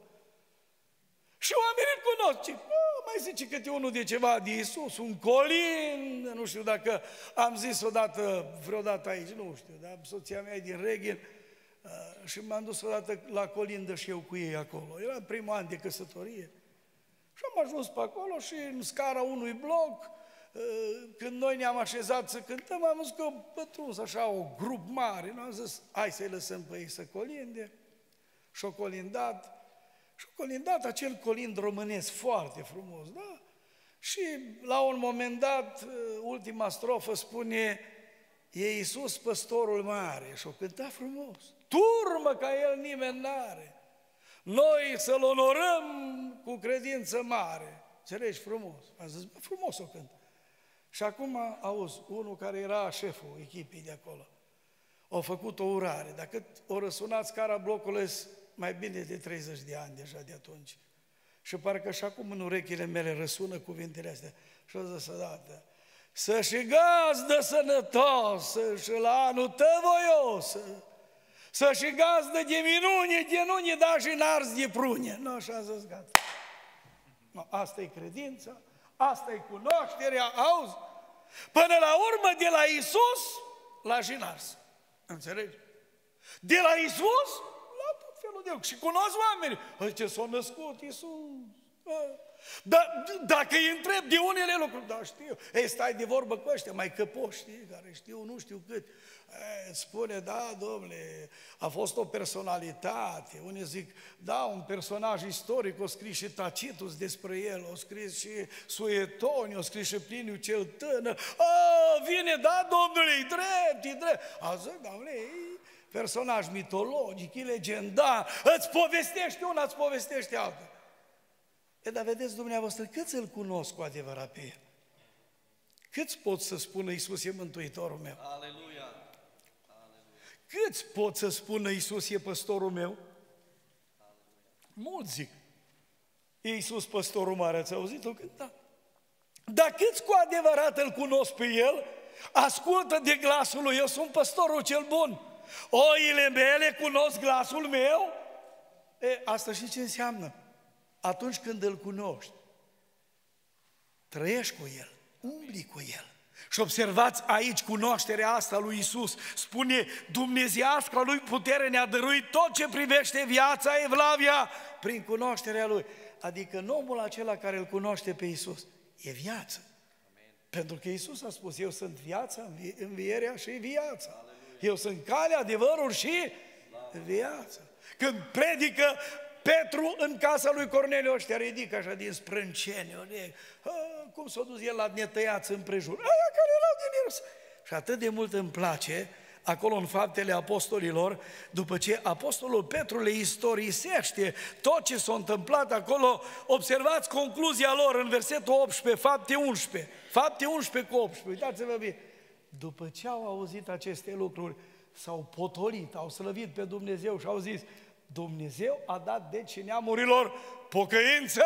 S1: Și oamenii îl cunosc. Și, mai zice câte unul de ceva de Iisus, un colin, nu știu dacă am zis odată, vreodată aici, nu știu, dar soția mea e din Reghin și m-am dus odată la colindă și eu cu ei acolo. Era primul an de căsătorie. Și am ajuns pe acolo și în scara unui bloc, când noi ne-am așezat să cântăm, am văzut că pătruns așa o grup mare. Am zis, hai să-i lăsăm pe ei să colinde. Și-o colindat. Și-o colindat acel colind românesc foarte frumos, da? Și la un moment dat, ultima strofă spune, e Iisus păstorul mare. Și-o cânta frumos. Turmă ca el nimeni n-are. Noi să-L onorăm cu credință mare. Înțelegi? Frumos. Am zis, bă, frumos o cânt. Și acum, auzi, unul care era șeful echipei de acolo, a făcut o urare. Dacă o răsunat scara blocului, mai bine de treizeci de ani deja de atunci. Și parcă și acum în urechile mele răsună cuvintele astea. Și o zis odată, să-și gazdă sănătos, și la anul tăvoios, să-și gazdă de minune, de nune, da și n-ars de prune. Nu, așa a zis, gata. No, asta e credința, asta e cunoașterea, auzi? Până la urmă, de la Iisus, la și n-ars. Înțelegi? De la Iisus, la tot felul de lucruri. Și cunosc oameni. Ce s-a născut Iisus. Dar dacă îi întreb de unele lucruri, da, știu. Ei, stai de vorbă cu ăștia, mai căpoși, știi, care știu, nu știu cât. E, spune, da, domnule, a fost o personalitate. Unii zic, da, un personaj istoric, o scris și Tacitus despre el, o scris și Suetoniu, o scris și Pliniu cel tânăr. A, vine, da, domnule, e drept, e drept. A zic, domnule, e personaj mitologic, e legendar, îți povestește una, îți povestește alta. E, dar vedeți dumneavoastră, câți îl cunosc cu adevărat pe el? Câți pot să spună Iisus e Mântuitorul meu?
S2: Aleluia!
S1: Câți pot să spună Iisus e păstorul meu? Mulți zic. E Iisus păstorul mare, ați auzit-o cânta? Dar câți cu adevărat îl cunosc pe el? Ascultă de glasul lui, eu sunt păstorul cel bun. Oile mele cunosc glasul meu? E, asta și ce înseamnă? Atunci când îl cunoști, trăiești cu el, umbli cu el. Și observați aici cunoașterea asta lui Iisus. Spune, dumnezeiasca lui putere ne-a dăruit tot ce privește viața, evlavia, prin cunoașterea lui. Adică omul acela care îl cunoaște pe Iisus, e viață. Amen. Pentru că Iisus a spus, eu sunt viața, învierea și viața. Aleluia. Eu sunt calea, adevărul și viața. Când predică Petru în casa lui Corneliu, ăștia ridică așa din sprâncene, cum s-a dus el la netăiați împrejur, aia care erau din Ierusalim. Și atât de mult îmi place, acolo în Faptele Apostolilor, după ce Apostolul Petru le istorisește tot ce s-a întâmplat acolo, observați concluzia lor în versetul optsprezece, Fapte unsprezece, Fapte unsprezece cu optsprezece, uitați-vă bine. După ce au auzit aceste lucruri, s-au potolit, au slăvit pe Dumnezeu și au zis, Dumnezeu a dat deci neamurilor pocăință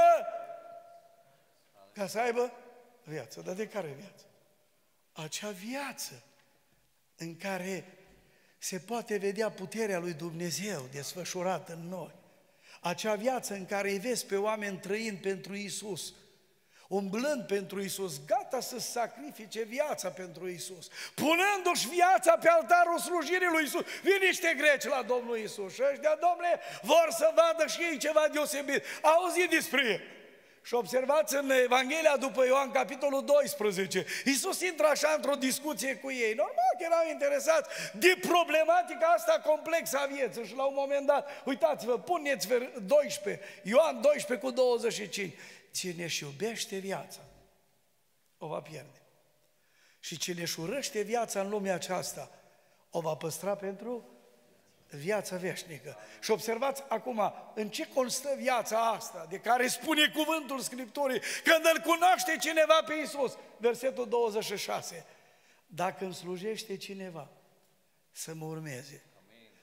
S1: ca să aibă viață. Dar de care viață? Acea viață în care se poate vedea puterea lui Dumnezeu desfășurată în noi. Acea viață în care îi vezi pe oameni trăind pentru Iisus, umblând pentru Iisus, gata să sacrifice viața pentru Iisus, punându-și viața pe altarul slujirii lui Iisus. Vin niște greci la Domnul Iisus și ăștia, Domnule, vor să vadă și ei ceva deosebit. Auziți despre el. Și observați în Evanghelia după Ioan, capitolul doisprezece, Iisus intră așa într-o discuție cu ei. Normal că erau interesați de problematica asta complexă a vieții. Și la un moment dat, uitați-vă, puneți doisprezece, Ioan doisprezece cu douăzeci și cinci. Cine își iubește viața, o va pierde. Și cine își urăște viața în lumea aceasta, o va păstra pentru viața veșnică. Și observați acum, în ce constă viața asta, de care spune cuvântul Scripturii, când îl cunoaște cineva pe Iisus. Versetul douăzeci și șase. Dacă îmi slujește cineva, să mă urmeze.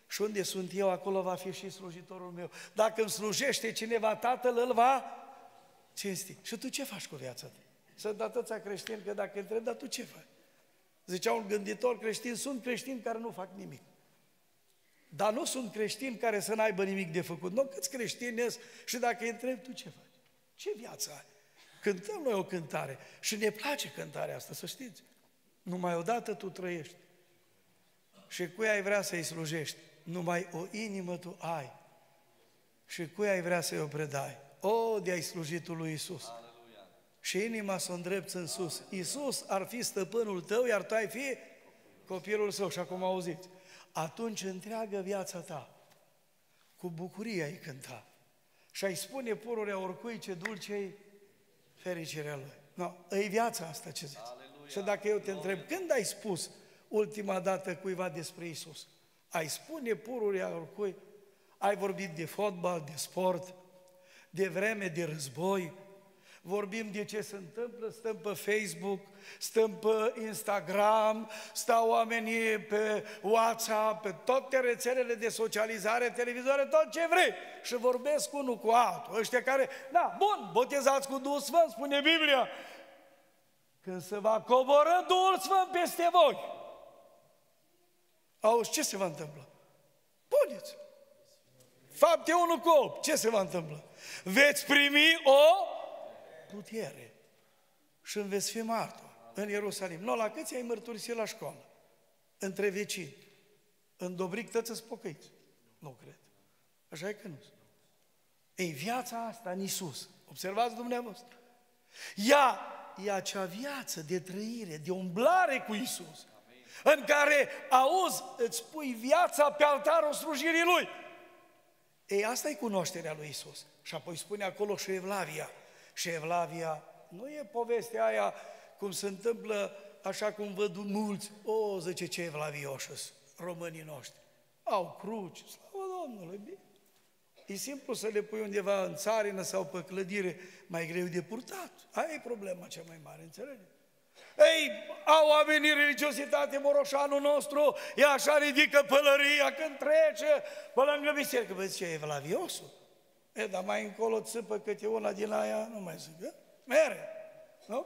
S1: Și unde sunt eu, acolo va fi și slujitorul meu. Dacă îmi slujește cineva, Tatăl îl va cinsti. Și tu ce faci cu viața ta? Sunt atâția creștini că dacă întreb, dar tu ce faci? Zicea un gânditor creștin, sunt creștini care nu fac nimic. Dar nu sunt creștini care să n-aibă nimic de făcut. Nu, câți creștini ești și dacă îi întrebi, tu ce faci? Ce viață ai? Cântăm noi o cântare și ne place cântarea asta, să știți. Numai odată tu trăiești. Și cui ai vrea să-i slujești? Numai o inimă tu ai. Și cui ai vrea să-i o predai? O, de-ai slujitul lui Iisus. Aleluia. Și inima să o îndrepți în sus. Iisus ar fi stăpânul tău, iar tu ai fi copilul său. Și acum auziți. Atunci întreagă viața ta cu bucurie ai cânta. Și ai spune pururea oricui ce dulce-i fericirea lui. No, e viața asta, ce zici? Aleluia. Și dacă eu te întreb, când ai spus ultima dată cuiva despre Iisus? Ai spune pururea oricui? Ai vorbit de fotbal, de sport, de vreme, de război, vorbim de ce se întâmplă, stăm pe Facebook, stăm pe Instagram, stau oamenii pe WhatsApp, pe toate rețelele de socializare, televizoare, tot ce vrei. Și vorbesc unul cu altul. Ăștia care, da, bun, botezați cu Duhul Sfânt, spune Biblia, când se va coborî Duhul Sfânt peste voi. Auzi, ce se va întâmpla? Puneți! Fapte unu cu opt, ce se va întâmpla? Veți primi o putere și îmi veți fi martor în Ierusalim. Nu, la câți ai mărturisit la școală? Între vecini. În Dobric tăți-ți pocăiți? Nu cred. Așa e că nu. Ei, viața asta în Iisus, observați dumneavoastră, ea e acea viață de trăire, de umblare cu Iisus, în care, auzi, îți pui viața pe altarul slujirii Lui. Ei, asta e cunoașterea lui Iisus. Și apoi spune acolo și Evlavia. Și Evlavia nu e povestea aia cum se întâmplă așa cum văd mulți. O, zice, ce evlavioși românii noștri. Au cruci, slavă Domnului, bine. E simplu să le pui undeva în țarină sau pe clădire, mai greu de purtat. Aia e problema cea mai mare, înțelegi? Ei, au oamenii religiositate, Moroșanul nostru, e așa, ridică pălăria când trece pe lângă biserică. Vă zice, evlaviosul? E, dar mai încolo țipă câte una din aia, nu mai zic, e? Mere, nu?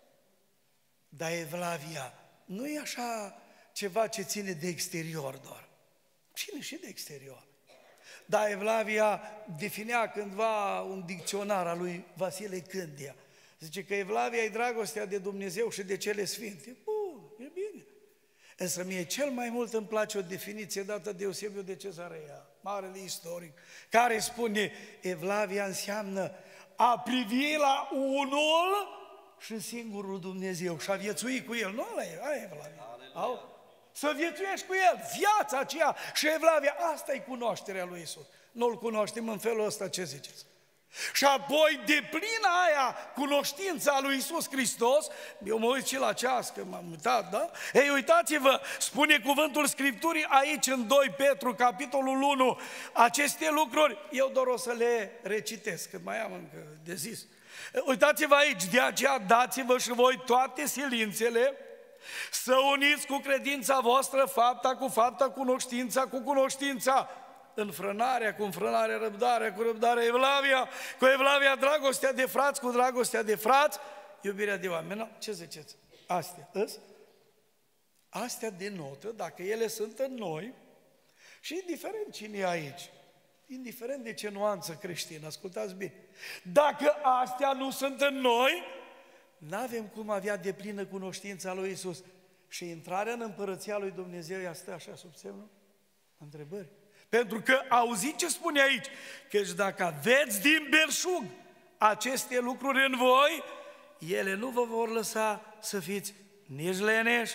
S1: Dar evlavia nu e așa ceva ce ține de exterior doar. Ține și de exterior. Dar evlavia definea cândva un dicționar al lui Vasile Cândea. Zice că evlavia e dragostea de Dumnezeu și de cele sfinte. Bun, e bine. Însă mie cel mai mult îmi place o definiție dată de Eusebiu de Cezarea, marele istoric, care spune, evlavia înseamnă a privi la unul și singurul Dumnezeu și a viețui cu El. Nu ăla e, aia e evlavia. Au? Să viețuiești cu El, viața aceea și evlavia, asta e cunoașterea lui Iisus. Nu-L cunoaștem în felul ăsta, ce ziceți? Și apoi, de plină aia cunoștința lui Iisus Hristos, eu mă uit și la ceas, că m-am uitat, da? Ei, uitați-vă, spune cuvântul Scripturii aici în doi Petru, capitolul unu, aceste lucruri, eu doar o să le recitesc, că mai am încă de zis. Uitați-vă aici, de aceea dați-vă și voi toate silințele, să uniți cu credința voastră fapta cu fapta, cunoștința cu cunoștința, înfrânarea cu înfrânarea, răbdarea cu răbdarea, evlavia cu evlavia, dragostea de frați cu dragostea de frați, iubirea de oameni. No, ce ziceți? Astea, îs? Astea denotă, dacă ele sunt în noi, și indiferent cine e aici, indiferent de ce nuanță creștină, ascultați bine, dacă astea nu sunt în noi, n-avem cum avea deplină cunoștința lui Iisus. Și intrarea în împărăția lui Dumnezeu ea stă așa sub semnul întrebări. Pentru că auziți ce spune aici, căci dacă aveți din belșug aceste lucruri în voi, ele nu vă vor lăsa să fiți nici leneși,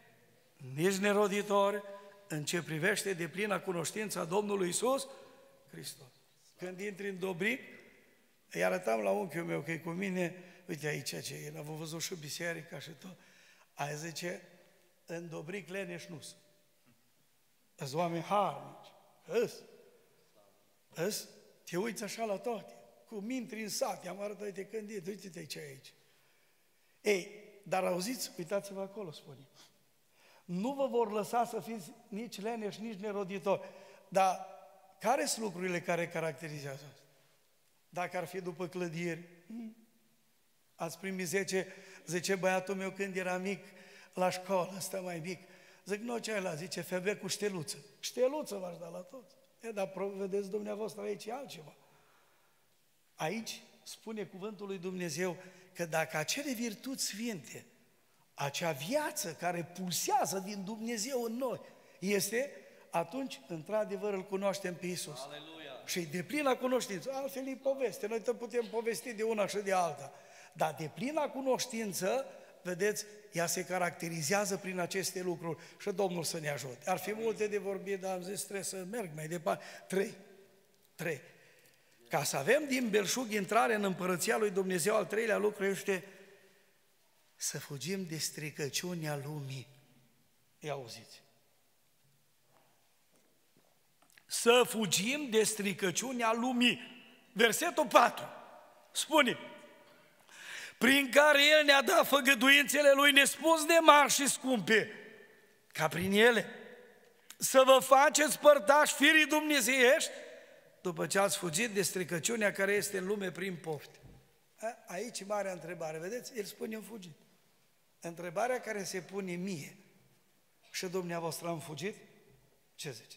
S1: nici neroditori, în ce privește deplina cunoștința Domnului Iisus Hristos. Când intri în Dobric, îi arătam la unchiul meu că e cu mine, uite aici ce e, l-am văzut și biserica și tot, aia zice, în Dobric leneși nu-s. Îs oameni harnici. Îs, îs, te uiți așa la toate, cum intri în sat, i-am arătat, uite când e, uite-te ce e aici. Ei, dar auziți, uitați-vă acolo, spune, nu vă vor lăsa să fiți nici leneși, nici neroditori. Dar care sunt lucrurile care caracterizează asta? Dacă ar fi după clădiri, ați primit zece, zice băiatul meu când era mic la școală, ăsta mai mic. Zic, nu, ce ai la, zice, febe cu șteluță. Șteluță v-aș da la toți. E, dar vedeți dumneavoastră aici e altceva. Aici spune cuvântul lui Dumnezeu că dacă acele virtuți sfinte, acea viață care pulsează din Dumnezeu în noi, este, atunci, într-adevăr, îl cunoaștem pe Iisus. Aleluia. Și deplină cunoștință. Altfel e poveste. Noi te putem povesti de una și de alta. Dar deplină cunoștință, vedeți, ea se caracterizează prin aceste lucruri și Domnul să ne ajute. Ar fi multe de vorbit, dar am zis, trebuie să merg mai departe. Trei. Trei. Ca să avem din belșug intrare în împărăția lui Dumnezeu, al treilea lucru este să fugim de stricăciunea lumii. Ia auziți. Să fugim de stricăciunea lumii. Versetul patru spune: prin care El ne-a dat făgăduințele Lui nespus de mari și scumpe, ca prin ele să vă faceți părtași firii dumnezeiești, după ce ați fugit de stricăciunea care este în lume prin pofte. Aici e marea întrebare, vedeți? El spune, am fugit. Întrebarea care se pune mie: și dumneavoastră am fugit? Ce ziceți?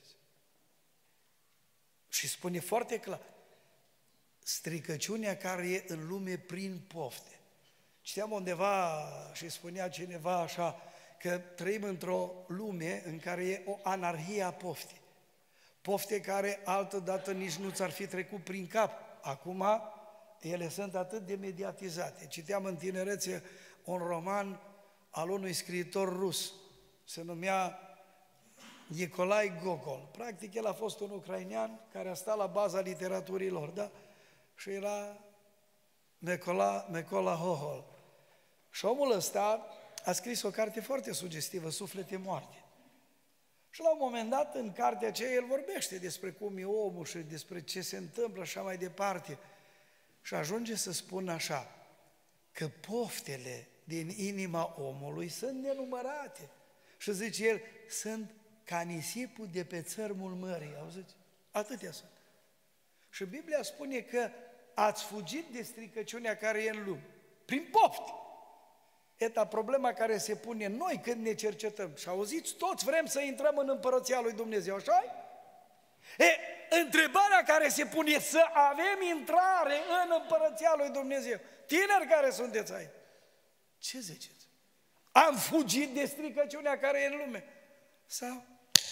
S1: Și spune foarte clar, stricăciunea care e în lume prin pofte. Citeam undeva și spunea cineva așa, că trăim într-o lume în care e o anarhie a poftii. Pofte care altădată nici nu ți-ar fi trecut prin cap. Acum ele sunt atât de mediatizate. Citeam în tinerețe un roman al unui scriitor rus, se numea Nicolae Gogol. Practic el a fost un ucrainean care a stat la baza literaturii lor, da? Și era Mecola, Mecola Hohol. Și omul ăsta a scris o carte foarte sugestivă, Suflete moarte. Și la un moment dat, în cartea aceea, el vorbește despre cum e omul și despre ce se întâmplă și așa mai departe. Și ajunge să spună așa, că poftele din inima omului sunt nenumărate. Și zice el, sunt ca nisipul de pe țărmul mării, auziți? Atâtea sunt. Și Biblia spune că ați fugit de stricăciunea care e în lume, prin pofte. Eta problema care se pune noi când ne cercetăm. Și auziți, toți vrem să intrăm în împărăția lui Dumnezeu, așa-i? E, întrebarea care se pune e să avem intrare în împărăția lui Dumnezeu. Tineri care sunteți aici, ce ziceți? Am fugit de stricăciunea care e în lume? Sau?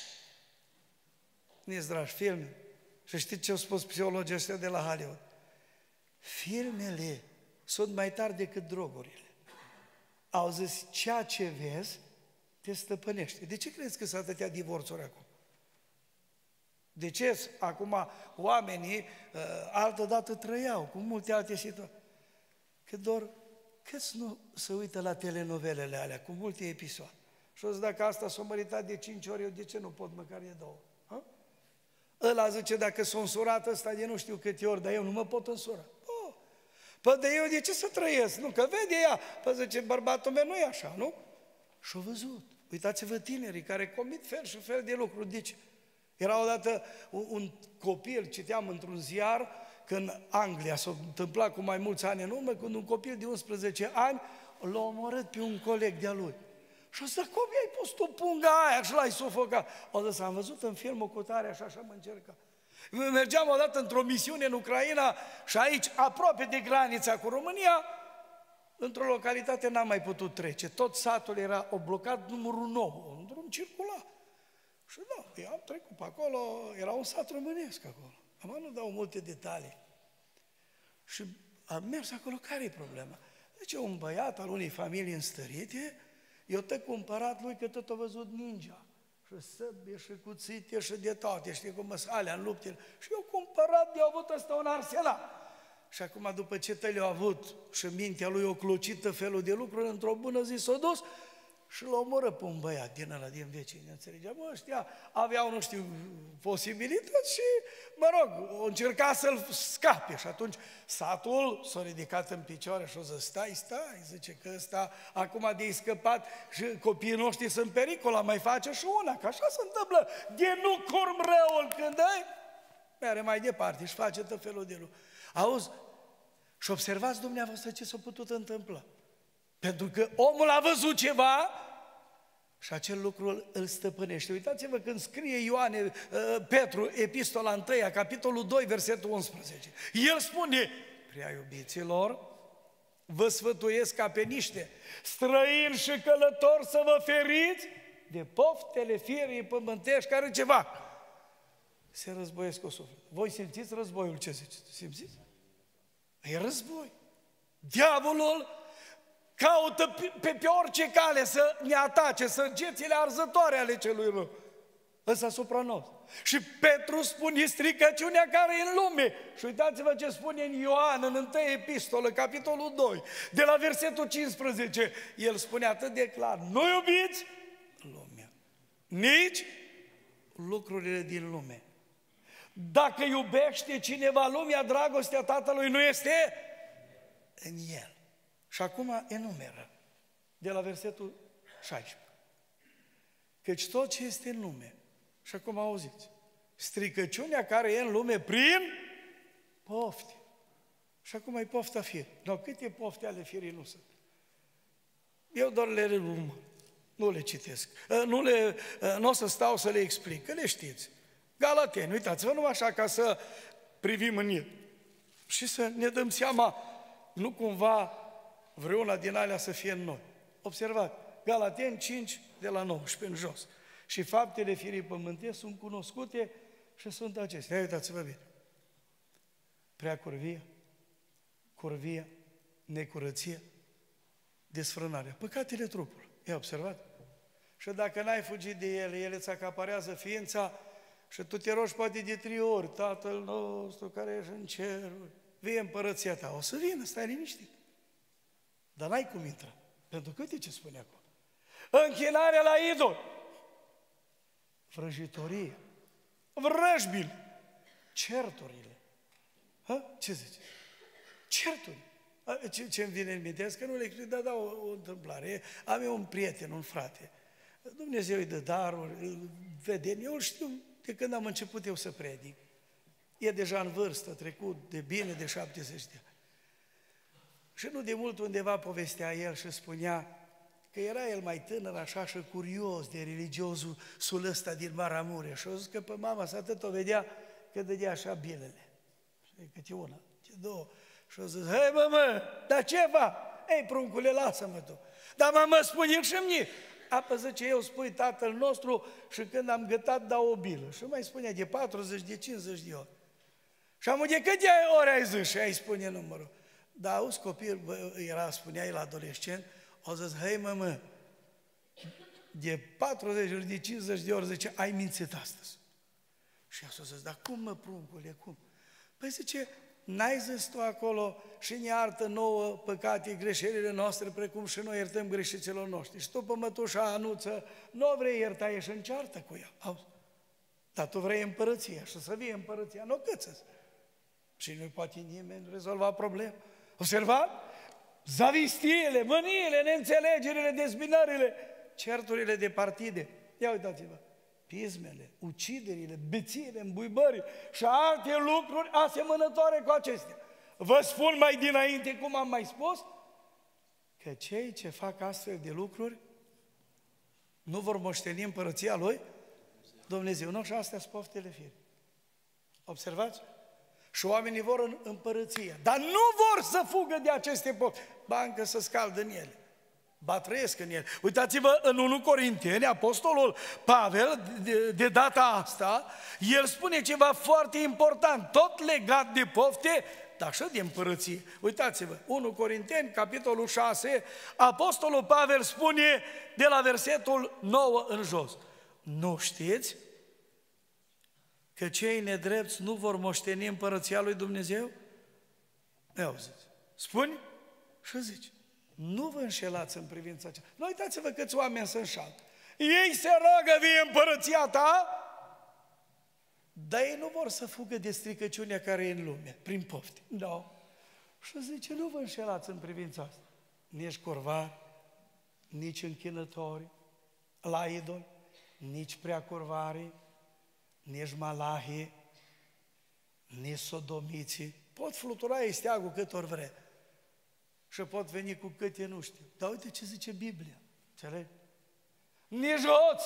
S1: Ne-ți dragi, filme. Și știți ce au spus psihologii ăștia de la Hollywood? Filmele sunt mai tari decât drogurile. Au zis, ceea ce vezi te stăpânește. De ce crezi că sunt atâtea divorțuri acum? De ce acum oamenii altădată trăiau cu multe alte situații? Că doar câți nu se uită la telenovelele alea cu multe episoade? Și o zis, dacă asta s-a măritat de cinci ori, eu de ce nu pot măcar de două? Ha? Ăla zice, dacă s-a însurat ăsta de nu știu câte ori, dar eu nu mă pot însura. Oh. Păi de eu de ce să trăiesc? Nu, că vede ea. Păi zice, bărbatul meu nu e așa, nu? Și-a văzut. Uitați-vă tinerii care comit fel și fel de lucruri. De ce? Era odată un, un copil, citeam într-un ziar, că în Anglia s-a întâmplat cu mai mulți ani în urmă, când un copil de unsprezece ani l-a omorât pe un coleg de-a lui. Și o să, cum i-ai pus tu punga aia și l-ai sufocat? O să am văzut în filmul cu tare, așa, așa mă încerca. Mergeam odată într-o misiune în Ucraina și aici, aproape de granița cu România, într-o localitate n-am mai putut trece. Tot satul era blocat, numărul nouă, un drum circular. Și da, eu am trecut pe acolo, era un sat românesc acolo. Acum nu dau multe detalii. Și am mers acolo, care e problema? Deci un băiat al unei familii înstărite, eu te cumpărat lui că tot a văzut ninja. Și săbie, și cuțite, și de toate, știi cum sunt alea în luptele. Și eu cumpărat, de-a avut ăsta un arsenal. Și acum, după ce te le-a avut și mintea lui o clocită felul de lucruri, într-o bună zi s-a dus și îl omoră pe un băiat din ăla, din vecini, înțelegea? Mă, ăștia aveau, nu știu, posibilități și, mă rog, o încerca să-l scape. Și atunci satul s-a ridicat în picioare și a zis, stai, stai, zice că ăsta acum de-i scăpat și copiii noștri sunt în pericol, mai face și una, că așa se întâmplă. De nu curm răul când ai, mere mai departe și face tot felul de lucruri. Auzi, și observați dumneavoastră ce s-a putut întâmpla. Pentru că omul a văzut ceva și acel lucru îl stăpânește. Uitați-vă când scrie Ioane, Petru, epistola întâia, capitolul doi, versetul unsprezece. El spune, prea iubiților, vă sfătuiesc ca pe niște străini și călători să vă feriți de poftele firii pământești care ceva se războiesc cu suflet. Voi simțiți războiul, ce ziceți? Simțiți? E război. Diavolul caută pe, pe orice cale să ne atace, săgețile arzătoare ale celui rău. Ăsta asupra nostru. Și Petru spune stricăciunea care e în lume. Și uitați-vă ce spune în Ioan, în întâia epistolă, capitolul doi, de la versetul cincisprezece. El spune atât de clar, nu iubiți lumea, nici lucrurile din lume. Dacă iubește cineva lumea, dragostea Tatălui nu este în el. Și acum enumeră, de la versetul șaisprezece. Căci tot ce este în lume, și acum auziți, stricăciunea care e în lume prin pofte. Și acum e pofta firii. No, câte pofte ale firii nu sunt? Eu doar le renumăr, nu le citesc. Nu, le, nu o să stau să le explic, că le știți. Galateni, uitați-vă numai așa ca să privim în el și să ne dăm seama, nu cumva vreuna din alea să fie în noi. Observați, Galateni cinci, de la nouăsprezece în jos. Și faptele firii pământești sunt cunoscute și sunt acestea. Uitați-vă bine. Prea curvie, curvia, necurăție, desfrânarea. Păcatele trupului. E observat? Și dacă n-ai fugit de ele, ele îți acaparează ființa și tu te rogi poate de trei ori, Tatăl nostru care ești în ceruri, vie împărăția ta. O să vină, stai liniștit. Dar n-ai cum intra. Pentru că uite ce spune acolo. Închinarea la idol, vrăjitorie, vrăjbili, certurile. Ha? Ce zice? Certuri. Ce, ce-mi vine în minte? Că nu le cred, dar da, o, o întâmplare. Am eu un prieten, un frate. Dumnezeu îi dă daruri, îl vede. Eu îl știu de când am început eu să predic. E deja în vârstă, trecut de bine de șaptezeci de ani. Și nu de mult undeva povestea el și spunea că era el mai tânăr așa și curios de religiosul sul ăsta din Maramureș. Și a zis că pe mama sa atât o vedea că dădea așa bilele. Și câte una, ce două. Și a zis, hei mă, mă, dar ce va? Ei, pruncule, lasă-mă tu. Dar mă, spune și mie. Apă zice, eu spui Tatăl nostru și când am gătat dau o bilă. Și mai spunea de patruzeci, de cincizeci de ori. Și am de câte ori ai zis? Și ai spune numărul. Dar auzi, copil, bă, era, spunea el adolescent, au zis, hei mă, mă, de patruzeci, de cincizeci de ori, zice, ai mințit astăzi. Și eu zis, dar cum mă, pruncule, cum? Păi zice, n-ai zis tu acolo și ne iartă nouă păcate, greșelile noastre, precum și noi iertăm greșiților noștri. Și tu pe mătușa Anuță, nu o vrei ierta, și înceartă cu ea. Auzi? Dar tu vrei împărăția și să vie împărăția, nu câță-ți. Și nu poate nimeni rezolva problema. Observați? Zavistiile, mâniile, neînțelegerile, dezbinările, certurile de partide. Ia uitați-vă. Pismele, uciderile, bețiile, îmbuibările și alte lucruri asemănătoare cu acestea. Vă spun mai dinainte, cum am mai spus, că cei ce fac astfel de lucruri nu vor moșteni împărăția lui Dumnezeu. Nu, și astea sunt poftele firii. Observați? Și oamenii vor în împărăția, dar nu vor să fugă de aceste pofte. Ba încă să scaldă în ele. Ba trăiesc în ele. Uitați-vă în întâi Corinteni, apostolul Pavel, de, de data asta, el spune ceva foarte important, tot legat de pofte, dar și de împărăție. Uitați-vă, întâi Corinteni, capitolul șase, apostolul Pavel spune de la versetul nouă în jos. Nu știți că cei nedrepți nu vor moșteni împărăția lui Dumnezeu? Ia auziți. Spune și zice. Nu vă înșelați în privința aceasta. Nu uitați-vă câți oameni se înșală. Ei se roagă, vie împărăția ta, dar ei nu vor să fugă de stricăciunea care e în lume, prin pofte. No. Și zice, nu vă înșelați în privința asta. Nici curvari, nici închinători la idol, nici prea curvari, nici malahii, nici sodomiții. Pot flutura ei steagul cât ori vrea. Și pot veni cu câte nu știu. Dar uite ce zice Biblia. Înțelegi? Nici hoți,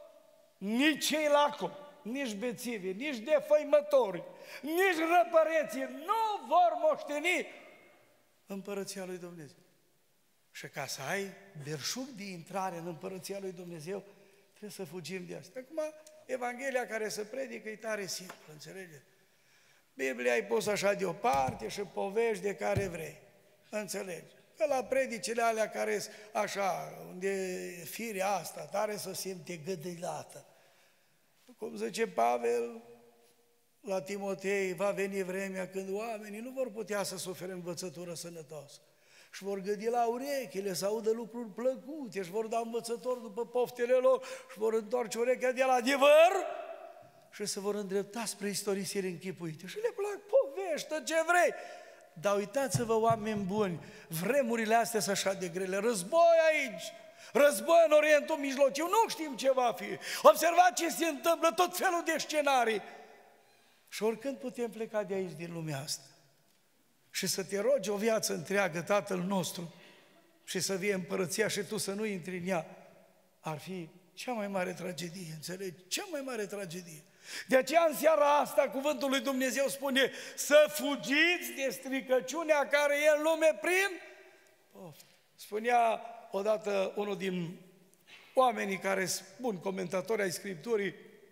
S1: nici cei lacomi, nici bețivi, nici defăimători, nici răpăreții nu vor moșteni împărăția lui Dumnezeu. Și ca să ai belșug de intrare în împărăția lui Dumnezeu, trebuie să fugim de asta. Acum, Evanghelia care se predică e tare simplă, înțelegeți? Biblia ai pus așa deoparte și povești de care vrei. Înțelegi? Că la predicile alea care sunt așa, unde firea asta, tare să simte gâdilată. Cum zice Pavel la Timotei, va veni vremea când oamenii nu vor putea să sufere învățătură sănătoasă. Și vor gâdi la urechile, să audă lucruri plăcute, și vor da învățători după poftele lor, și vor întoarce urechea de la adevăr și se vor îndrepta spre istorisiri închipuite. Și le plac povești, ce vrei. Dar uitați-vă, oameni buni, vremurile astea sunt așa de grele. Război aici, război în Orientul Mijlociu, nu știm ce va fi. Observați ce se întâmplă, tot felul de scenarii. Și oricând putem pleca de aici, din lumea asta, și să te rogi o viață întreagă, Tatăl nostru, și să vie împărăția și tu să nu intri în ea, ar fi cea mai mare tragedie, înțelegi? Cea mai mare tragedie. De aceea în seara asta cuvântul lui Dumnezeu spune să fugiți de stricăciunea care e în lume prin poftă. Spunea odată unul din oamenii care sunt buni comentatori ai Scripturii,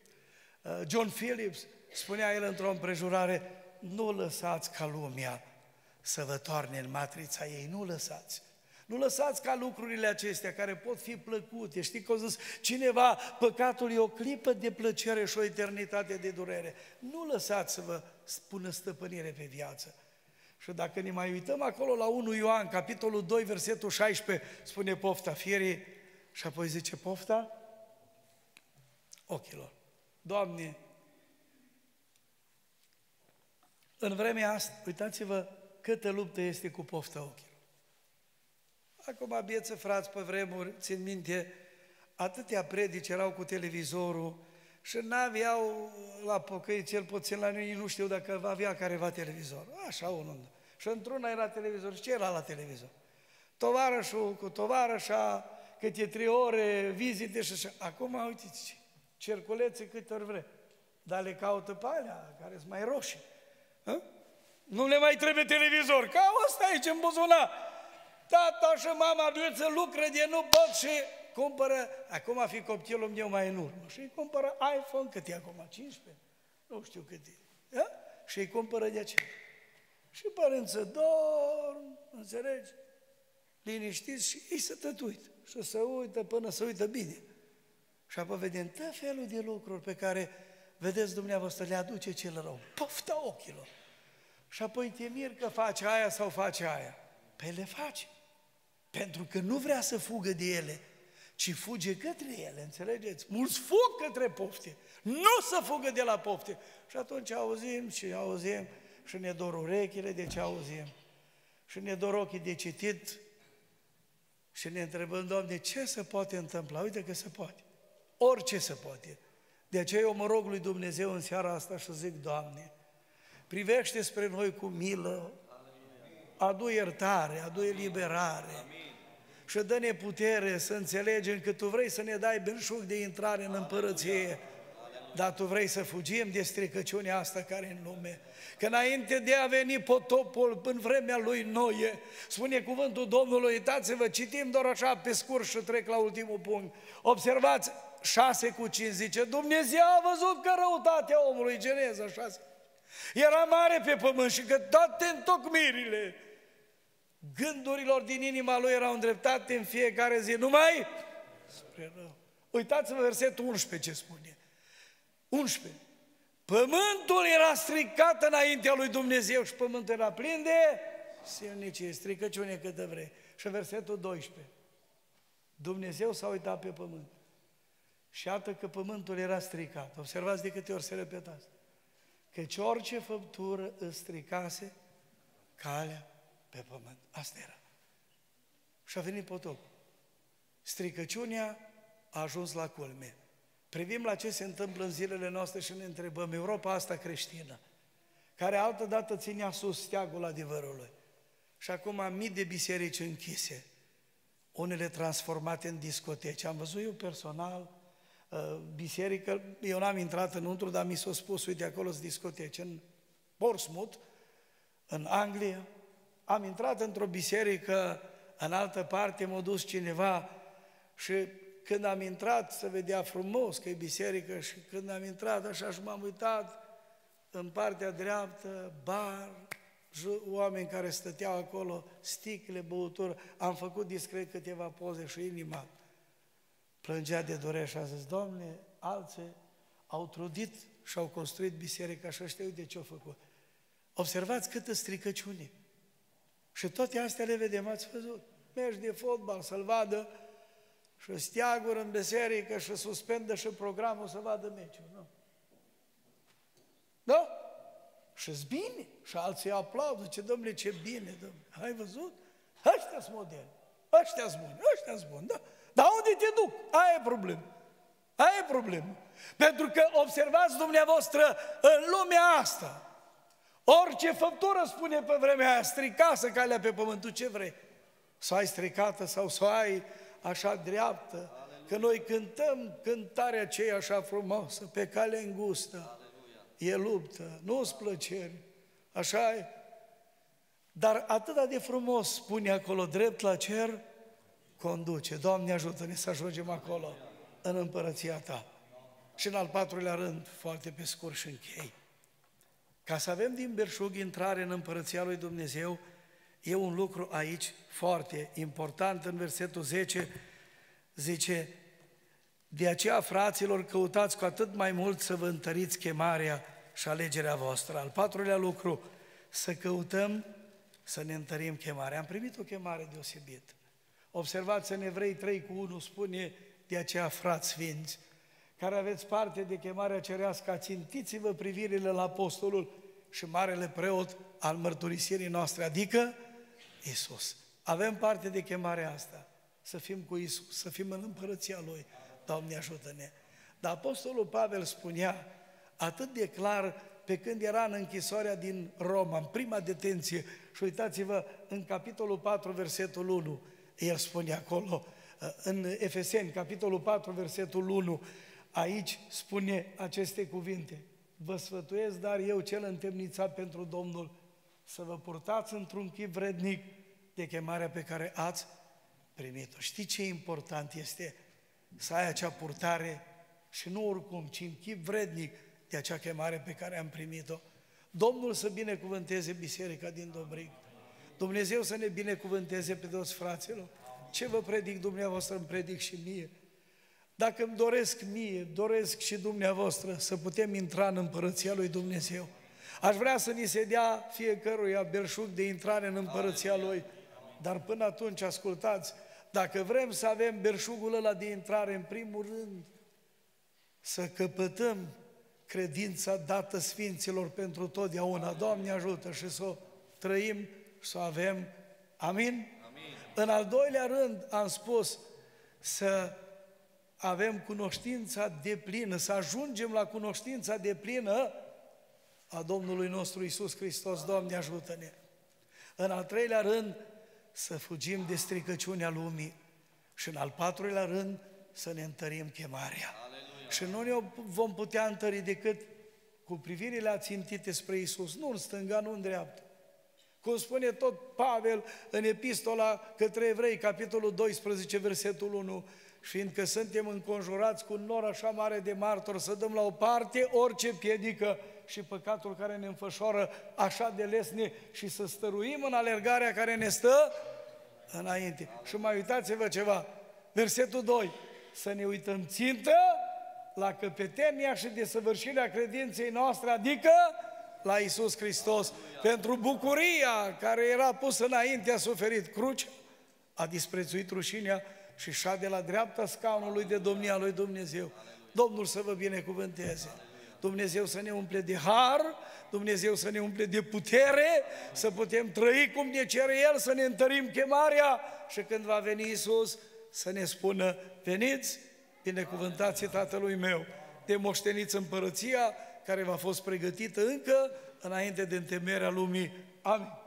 S1: John Phillips, spunea el într-o împrejurare, nu lăsați ca lumea să vă toarne în matrița ei, nu lăsați. Nu lăsați ca lucrurile acestea care pot fi plăcute. Știi că a zis cineva, păcatul e o clipă de plăcere și o eternitate de durere. Nu lăsați să vă spună stăpânire pe viață. Și dacă ne mai uităm acolo la unu Ioan, capitolul doi, versetul șaisprezece, spune pofta fierii și apoi zice pofta ochilor. Doamne, în vremea asta, uitați-vă câtă luptă este cu pofta ochilor. Acum, bieță frați, pe vremuri, țin minte, atâtea predici erau cu televizorul și n-aveau la pocăi, cel puțin la noi, nu știu dacă va avea careva televizor. Așa, unul. Și într-una era televizor. Și ce era la televizor? Tovarășul cu tovarășa, câte trei ore, vizite și așa. Acum, uite-ți, cerculețe câte ori vre. Dar le caută pe alea, care sunt mai roșii. Hă? Nu le mai trebuie televizor, ca ăsta aici în buzunar. Tata și mama trebuie să lucre de nu pot și cumpără, acum fi copilul meu mai în urmă, și îi cumpără iPhone, cât e acum, cincisprezece? Nu știu cât e. Da? Și îi cumpără de aceea. Și părinții dorm, înțelegi? Liniștiți și ei se tătuită și se uită până se uită bine. Și apoi vedem tot felul de lucruri pe care, vedeți dumneavoastră, le aduce cel rău. Pofta ochilor. Și apoi te miri că face aia sau face aia. Păi le face. Pentru că nu vrea să fugă de ele, ci fuge către ele, înțelegeți? Mulți fug către pofte, nu să fugă de la pofte. Și atunci auzim și auzim și ne dor urechile de ce auzim. Și ne dor ochii de citit și ne întrebăm, Doamne, ce se poate întâmpla? Uite că se poate. Orice se poate. De aceea eu mă rog lui Dumnezeu în seara asta și zic, Doamne, privește spre noi cu milă, adu iertare, adu eliberare. Amin. Și dă-ne putere să înțelegem că Tu vrei să ne dai belșug de intrare în împărăție, dar Tu vrei să fugim de stricăciunea asta care e în lume. Că înainte de a veni potopul în vremea lui Noe, spune cuvântul Domnului, uitați-vă, citim doar așa pe scurt și trec la ultimul punct. Observați, șase cu cinci zice, Dumnezeu a văzut că răutatea omului, Geneza șase, era mare pe pământ și că toate întocmirile gândurilor din inima lui erau îndreptate în fiecare zi, numai spre rău. Uitați-vă versetul unsprezece ce spune. unsprezece. Pământul era stricat înaintea lui Dumnezeu și pământul era plin de silnicie, stricăciune câtă vrei. Și versetul doisprezece. Dumnezeu s-a uitat pe pământ. Și iată că pământul era stricat. Observați de câte ori se repeta asta. Căci orice făptură îți stricase calea pe pământ. Asta era. Și a venit potopul. Stricăciunea a ajuns la culme. Privim la ce se întâmplă în zilele noastre și ne întrebăm, Europa asta creștină, care altădată ținea sus steagul adevărului. Și acum mii de biserici închise, unele transformate în discoteci. Am văzut eu personal biserică, eu n-am intrat înăuntru, dar mi s-a spus, uite, acolo sunt discoteci. În Portsmouth, în Anglia, am intrat într-o biserică, în altă parte m-a dus cineva și când am intrat se vedea frumos că e biserică și când am intrat așa și m-am uitat în partea dreaptă, bar, oameni care stăteau acolo, sticle, băutură, am făcut discret câteva poze și inima plângea de durere și a zis, Doamne, alții au trudit și au construit biserica și ăștia uite ce au făcut. Observați câtă stricăciune. Și toate astea le vedem, ați văzut. Mergi de fotbal să-l vadă și steaguri în biserică și suspendă și programul să vadă meciul. Nu? Da? Și-s bine. Și alții aplaudă. Ce, domnule, ce bine, domnule. Ai văzut? Ăștia-s moderni. Ăștia-s buni. Ăștia-s buni, da? Dar unde te duc? Aia e problemă. Aia e problemă. Pentru că observați dumneavoastră în lumea asta, orice făptură spune pe vremea aia, stricasă calea pe pământul, ce vrei? Să ai stricată sau să ai așa dreaptă, că noi cântăm cântarea aceea așa frumoasă, pe cale îngustă, e luptă, nu-ți plăceri, așa e. Dar atât de frumos spune acolo, drept la cer, conduce. Doamne ajută-ne să ajungem acolo, în împărăția Ta. Și în al patrulea rând, foarte pe scurt și închei, ca să avem din belșug intrare în împărăția lui Dumnezeu, e un lucru aici foarte important, în versetul zece, zice, de aceea, fraților, căutați cu atât mai mult să vă întăriți chemarea și alegerea voastră. Al patrulea lucru, să căutăm să ne întărim chemarea. Am primit o chemare deosebită. Observați în Evrei trei cu unu spune, de aceea, frați sfinți, care aveți parte de chemarea cerească, ațintiți-vă privirile la apostolul și marele preot al mărturisirii noastre, adică Iisus. Avem parte de chemarea asta, să fim cu Iisus, să fim în împărăția Lui. Doamne ajută-ne! Dar apostolul Pavel spunea atât de clar pe când era în închisoarea din Roma, în prima detenție, și uitați-vă în capitolul patru, versetul unu, el spune acolo, în Efeseni, capitolul patru, versetul unu, aici spune aceste cuvinte, vă sfătuiesc, dar eu cel întemnițat pentru Domnul, să vă purtați într-un chip vrednic de chemarea pe care ați primit-o. Știi ce important este să ai acea purtare și nu oricum, ci în chip vrednic de acea chemare pe care am primit-o. Domnul să binecuvânteze biserica din Dobrig. Dumnezeu să ne binecuvânteze pe toți fraților. Ce vă predic dumneavoastră, îmi predic și mie. Dacă îmi doresc mie, doresc și dumneavoastră să putem intra în împărăția lui Dumnezeu. Aș vrea să ni se dea fiecăruia belșug de intrare în împărăția Lui, dar până atunci, ascultați, dacă vrem să avem belșugul ăla de intrare, în primul rând, să căpătăm credința dată Sfinților pentru totdeauna. Doamne ajută și să o trăim și să o avem. Amin? Amin? În al doilea rând am spus să avem cunoștința deplină, să ajungem la cunoștința deplină a Domnului nostru Iisus Hristos. Doamne ajută-ne! În al treilea rând să fugim de stricăciunea lumii și în al patrulea rând să ne întărim chemarea. Aleluia. Și nu ne vom putea întări decât cu privirile ațintite spre Iisus, nu în stânga, nu în dreapta. Cum spune tot Pavel în epistola către evrei, capitolul doisprezece, versetul unu, fiindcă suntem înconjurați cu un nor așa mare de martori, să dăm la o parte orice piedică și păcatul care ne înfășoară așa de lesne și să stăruim în alergarea care ne stă înainte. Și mai uitați-vă ceva, versetul doi, să ne uităm țintă la căpetenia și desăvârșirea credinței noastre, adică la Iisus Hristos, pentru bucuria care era pusă înainte, a suferit crucea, a disprețuit rușinea și șade la dreapta scaunului de domnia lui Dumnezeu. Domnul să vă binecuvânteze! Dumnezeu să ne umple de har, Dumnezeu să ne umple de putere, să putem trăi cum ne cere El, să ne întărim chemarea și când va veni Iisus să ne spună: veniți, binecuvântați Tatălui meu, de moșteniți împărăția care v-a fost pregătită încă înainte de întemeierea lumii. Amin.